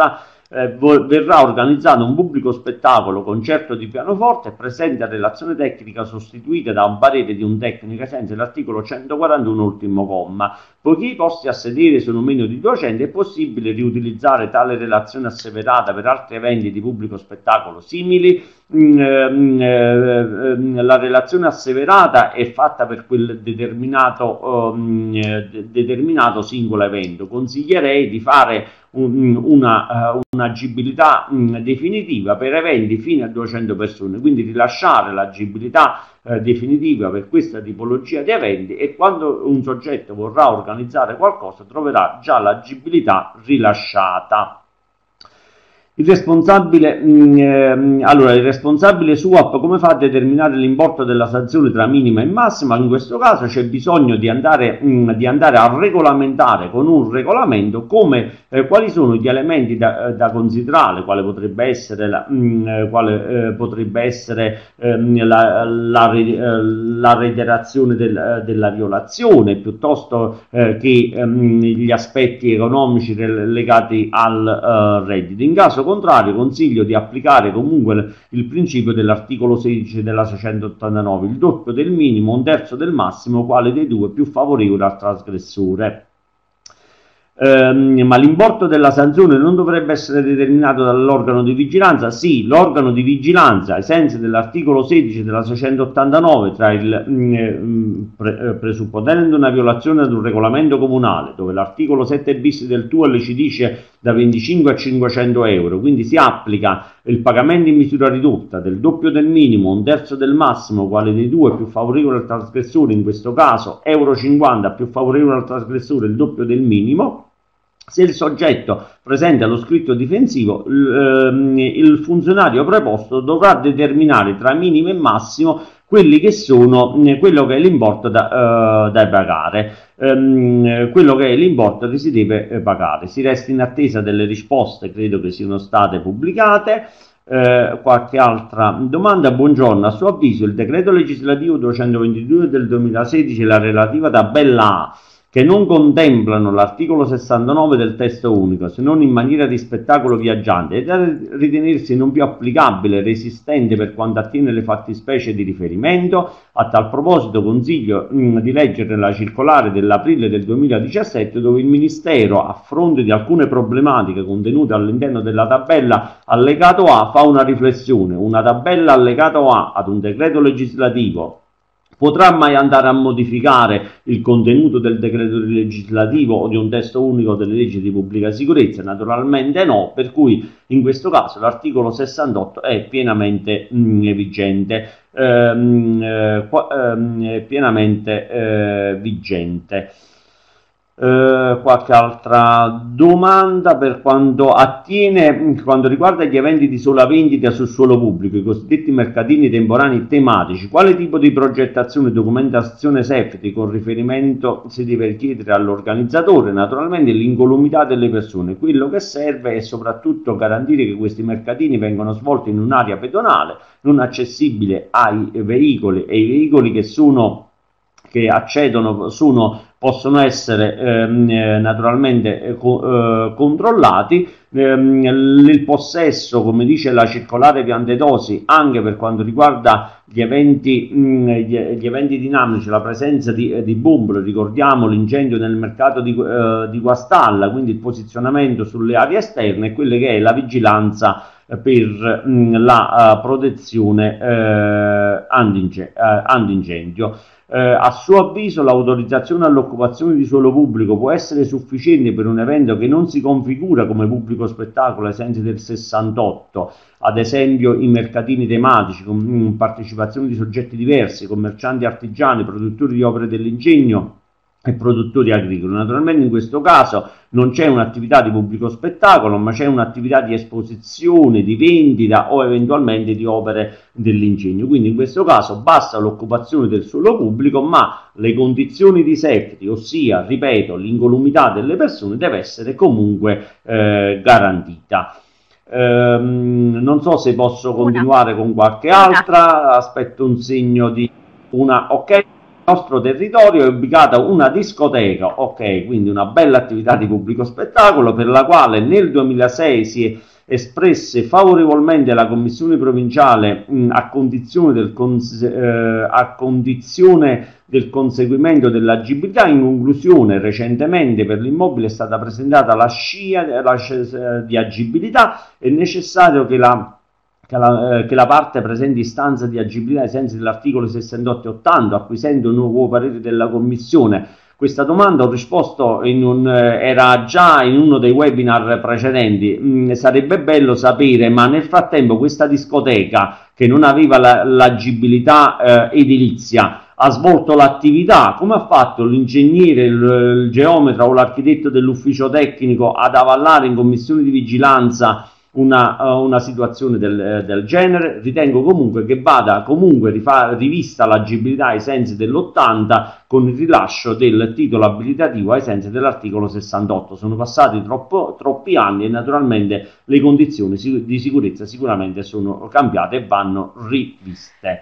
eh, verrà organizzato un pubblico spettacolo concerto di pianoforte presente a relazione tecnica sostituita da un parere di un tecnico ai sensi dell'articolo centoquarantuno ultimo comma. Poiché i posti a sedere sono meno di duecento, è possibile riutilizzare tale relazione asseverata per altri eventi di pubblico spettacolo simili. Mm, eh, eh, la relazione asseverata è fatta per quel determinato, eh, de- determinato singolo evento. Consiglierei di fare un, una, uh, un'agibilità um, definitiva per eventi fino a duecento persone, quindi rilasciare l'agibilità uh, definitiva per questa tipologia di eventi, e quando un soggetto vorrà organizzare qualcosa troverà già l'agibilità rilasciata. Il responsabile, mh, eh, allora, il responsabile S U A P come fa a determinare l'importo della sanzione tra minima e massima? In questo caso c'è bisogno di andare, mh, di andare a regolamentare con un regolamento come, eh, quali sono gli elementi da, da considerare, quale potrebbe essere la, mh, quale, eh, potrebbe essere, ehm, la, la, la reiterazione del, della violazione, piuttosto eh, che ehm, gli aspetti economici legati al uh, reddito. In caso contrario, consiglio di applicare comunque il principio dell'articolo sedici della seicentottantanove, il doppio del minimo, un terzo del massimo, quale dei due più favorevole al trasgressore. Ehm, ma l'importo della sanzione non dovrebbe essere determinato dall'organo di vigilanza? Sì, l'organo di vigilanza, ai sensi dell'articolo sedici della seicentottantanove, tra il mh, pre, presupponendo una violazione ad un regolamento comunale, dove l'articolo sette bis del T U E L ci dice da venticinque a cinquecento euro, quindi si applica il pagamento in misura ridotta del doppio del minimo, un terzo del massimo, quale dei due più favorevole al trasgressore, in questo caso euro cinquanta più favorevole al trasgressore il doppio del minimo. Se il soggetto presenta lo scritto difensivo, ehm, il funzionario preposto dovrà determinare tra minimo e massimo quelli che sono, quello che è l'importo da, uh, da pagare, um, quello che è l'importo che si deve pagare. Si resta in attesa delle risposte, credo che siano state pubblicate. Uh, qualche altra domanda? Buongiorno, a suo avviso il decreto legislativo duecentoventidue del duemilasedici e la relativa tabella A, che non contemplano l'articolo sessantanove del testo unico, se non in maniera di spettacolo viaggiante, è da ritenersi non più applicabile e resistente per quanto attiene le fattispecie di riferimento. A tal proposito consiglio mh, di leggere la circolare dell'aprile del duemiladiciassette, dove il Ministero, a fronte di alcune problematiche contenute all'interno della tabella allegato A, fa una riflessione. Una tabella allegato A ad un decreto legislativo potrà mai andare a modificare il contenuto del decreto legislativo o di un testo unico delle leggi di pubblica sicurezza? Naturalmente no, per cui in questo caso l'articolo sessantotto è pienamente mh, vigente. Ehm, eh, qua, ehm, è pienamente eh, vigente. Uh, qualche altra domanda per quanto attiene, quanto riguarda gli eventi di sola vendita sul suolo pubblico, i cosiddetti mercatini temporanei tematici, quale tipo di progettazione e documentazione safety con riferimento si deve chiedere all'organizzatore? Naturalmente l'incolumità delle persone. Quello che serve è soprattutto garantire che questi mercatini vengano svolti in un'area pedonale non accessibile ai veicoli, e i veicoli che sono che accedono sono, possono essere ehm, eh, naturalmente eh, co eh, controllati. Ehm, il possesso, come dice la circolare Piantedosi, anche per quanto riguarda gli eventi, mh, gli, gli eventi dinamici, la presenza di, eh, di bombole, ricordiamo l'incendio nel mercato di, eh, di Guastalla, quindi il posizionamento sulle aree esterne e quelle che è la vigilanza per mh, la uh, protezione eh, antincendio. Eh, a suo avviso l'autorizzazione all'occupazione di suolo pubblico può essere sufficiente per un evento che non si configura come pubblico spettacolo ai sensi del sessantotto, ad esempio i mercatini tematici con mh, partecipazione di soggetti diversi, commercianti artigiani, produttori di opere dell'ingegno e produttori agricoli. Naturalmente in questo caso non c'è un'attività di pubblico spettacolo, ma c'è un'attività di esposizione, di vendita o eventualmente di opere dell'ingegno. Quindi in questo caso basta l'occupazione del suolo pubblico, ma le condizioni di safety, ossia, ripeto, l'incolumità delle persone, deve essere comunque eh, garantita. Ehm, non so se posso continuare con qualche altra, aspetto un segno di una... ok. Nel nostro territorio è ubicata una discoteca, ok, quindi una bella attività di pubblico spettacolo per la quale nel duemilasei si è espresse favorevolmente la Commissione provinciale mh, a condizione del, cons- eh, a condizione del conseguimento dell'agibilità. In conclusione, recentemente per l'immobile è stata presentata la scia la, eh, di agibilità. È necessario che la Che la, eh, che la parte presenti istanza di agibilità ai sensi dell'articolo sessantotto e ottanta, acquisendo un nuovo parere della Commissione. Questa domanda ho risposto in un, eh, era già in uno dei webinar precedenti. Mm, sarebbe bello sapere, ma nel frattempo questa discoteca che non aveva la, l'agibilità eh, edilizia ha svolto l'attività, come ha fatto l'ingegnere, il, il geometra o l'architetto dell'ufficio tecnico ad avallare in commissione di vigilanza Una, uh, una situazione del, del genere? Ritengo comunque che vada comunque rifa- rivista l'agibilità ai sensi dell'ottanta con il rilascio del titolo abilitativo ai sensi dell'articolo sessantotto. Sono passati troppo, troppi anni e naturalmente le condizioni sic- di sicurezza sicuramente sono cambiate e vanno riviste.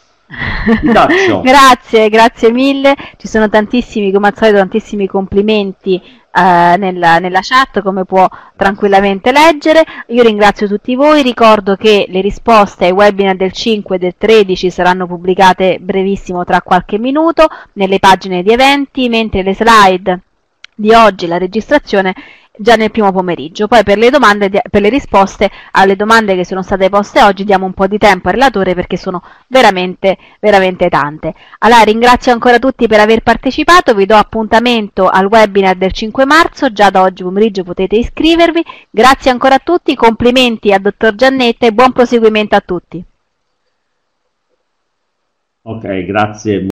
Grazie, grazie mille, ci sono tantissimi, come al solito, tantissimi complimenti eh, nella, nella chat, come può tranquillamente leggere. Io ringrazio tutti voi, ricordo che le risposte ai webinar del cinque e del tredici saranno pubblicate brevissimo, tra qualche minuto, nelle pagine di eventi, mentre le slide di oggi, la registrazione, già nel primo pomeriggio. Poi per le domande, per le risposte alle domande che sono state poste oggi diamo un po' di tempo al relatore, perché sono veramente veramente tante. Allora ringrazio ancora tutti per aver partecipato, vi do appuntamento al webinar del cinque marzo, già da oggi pomeriggio potete iscrivervi. Grazie ancora a tutti, complimenti al dottor Giannetta e buon proseguimento a tutti. Ok, grazie.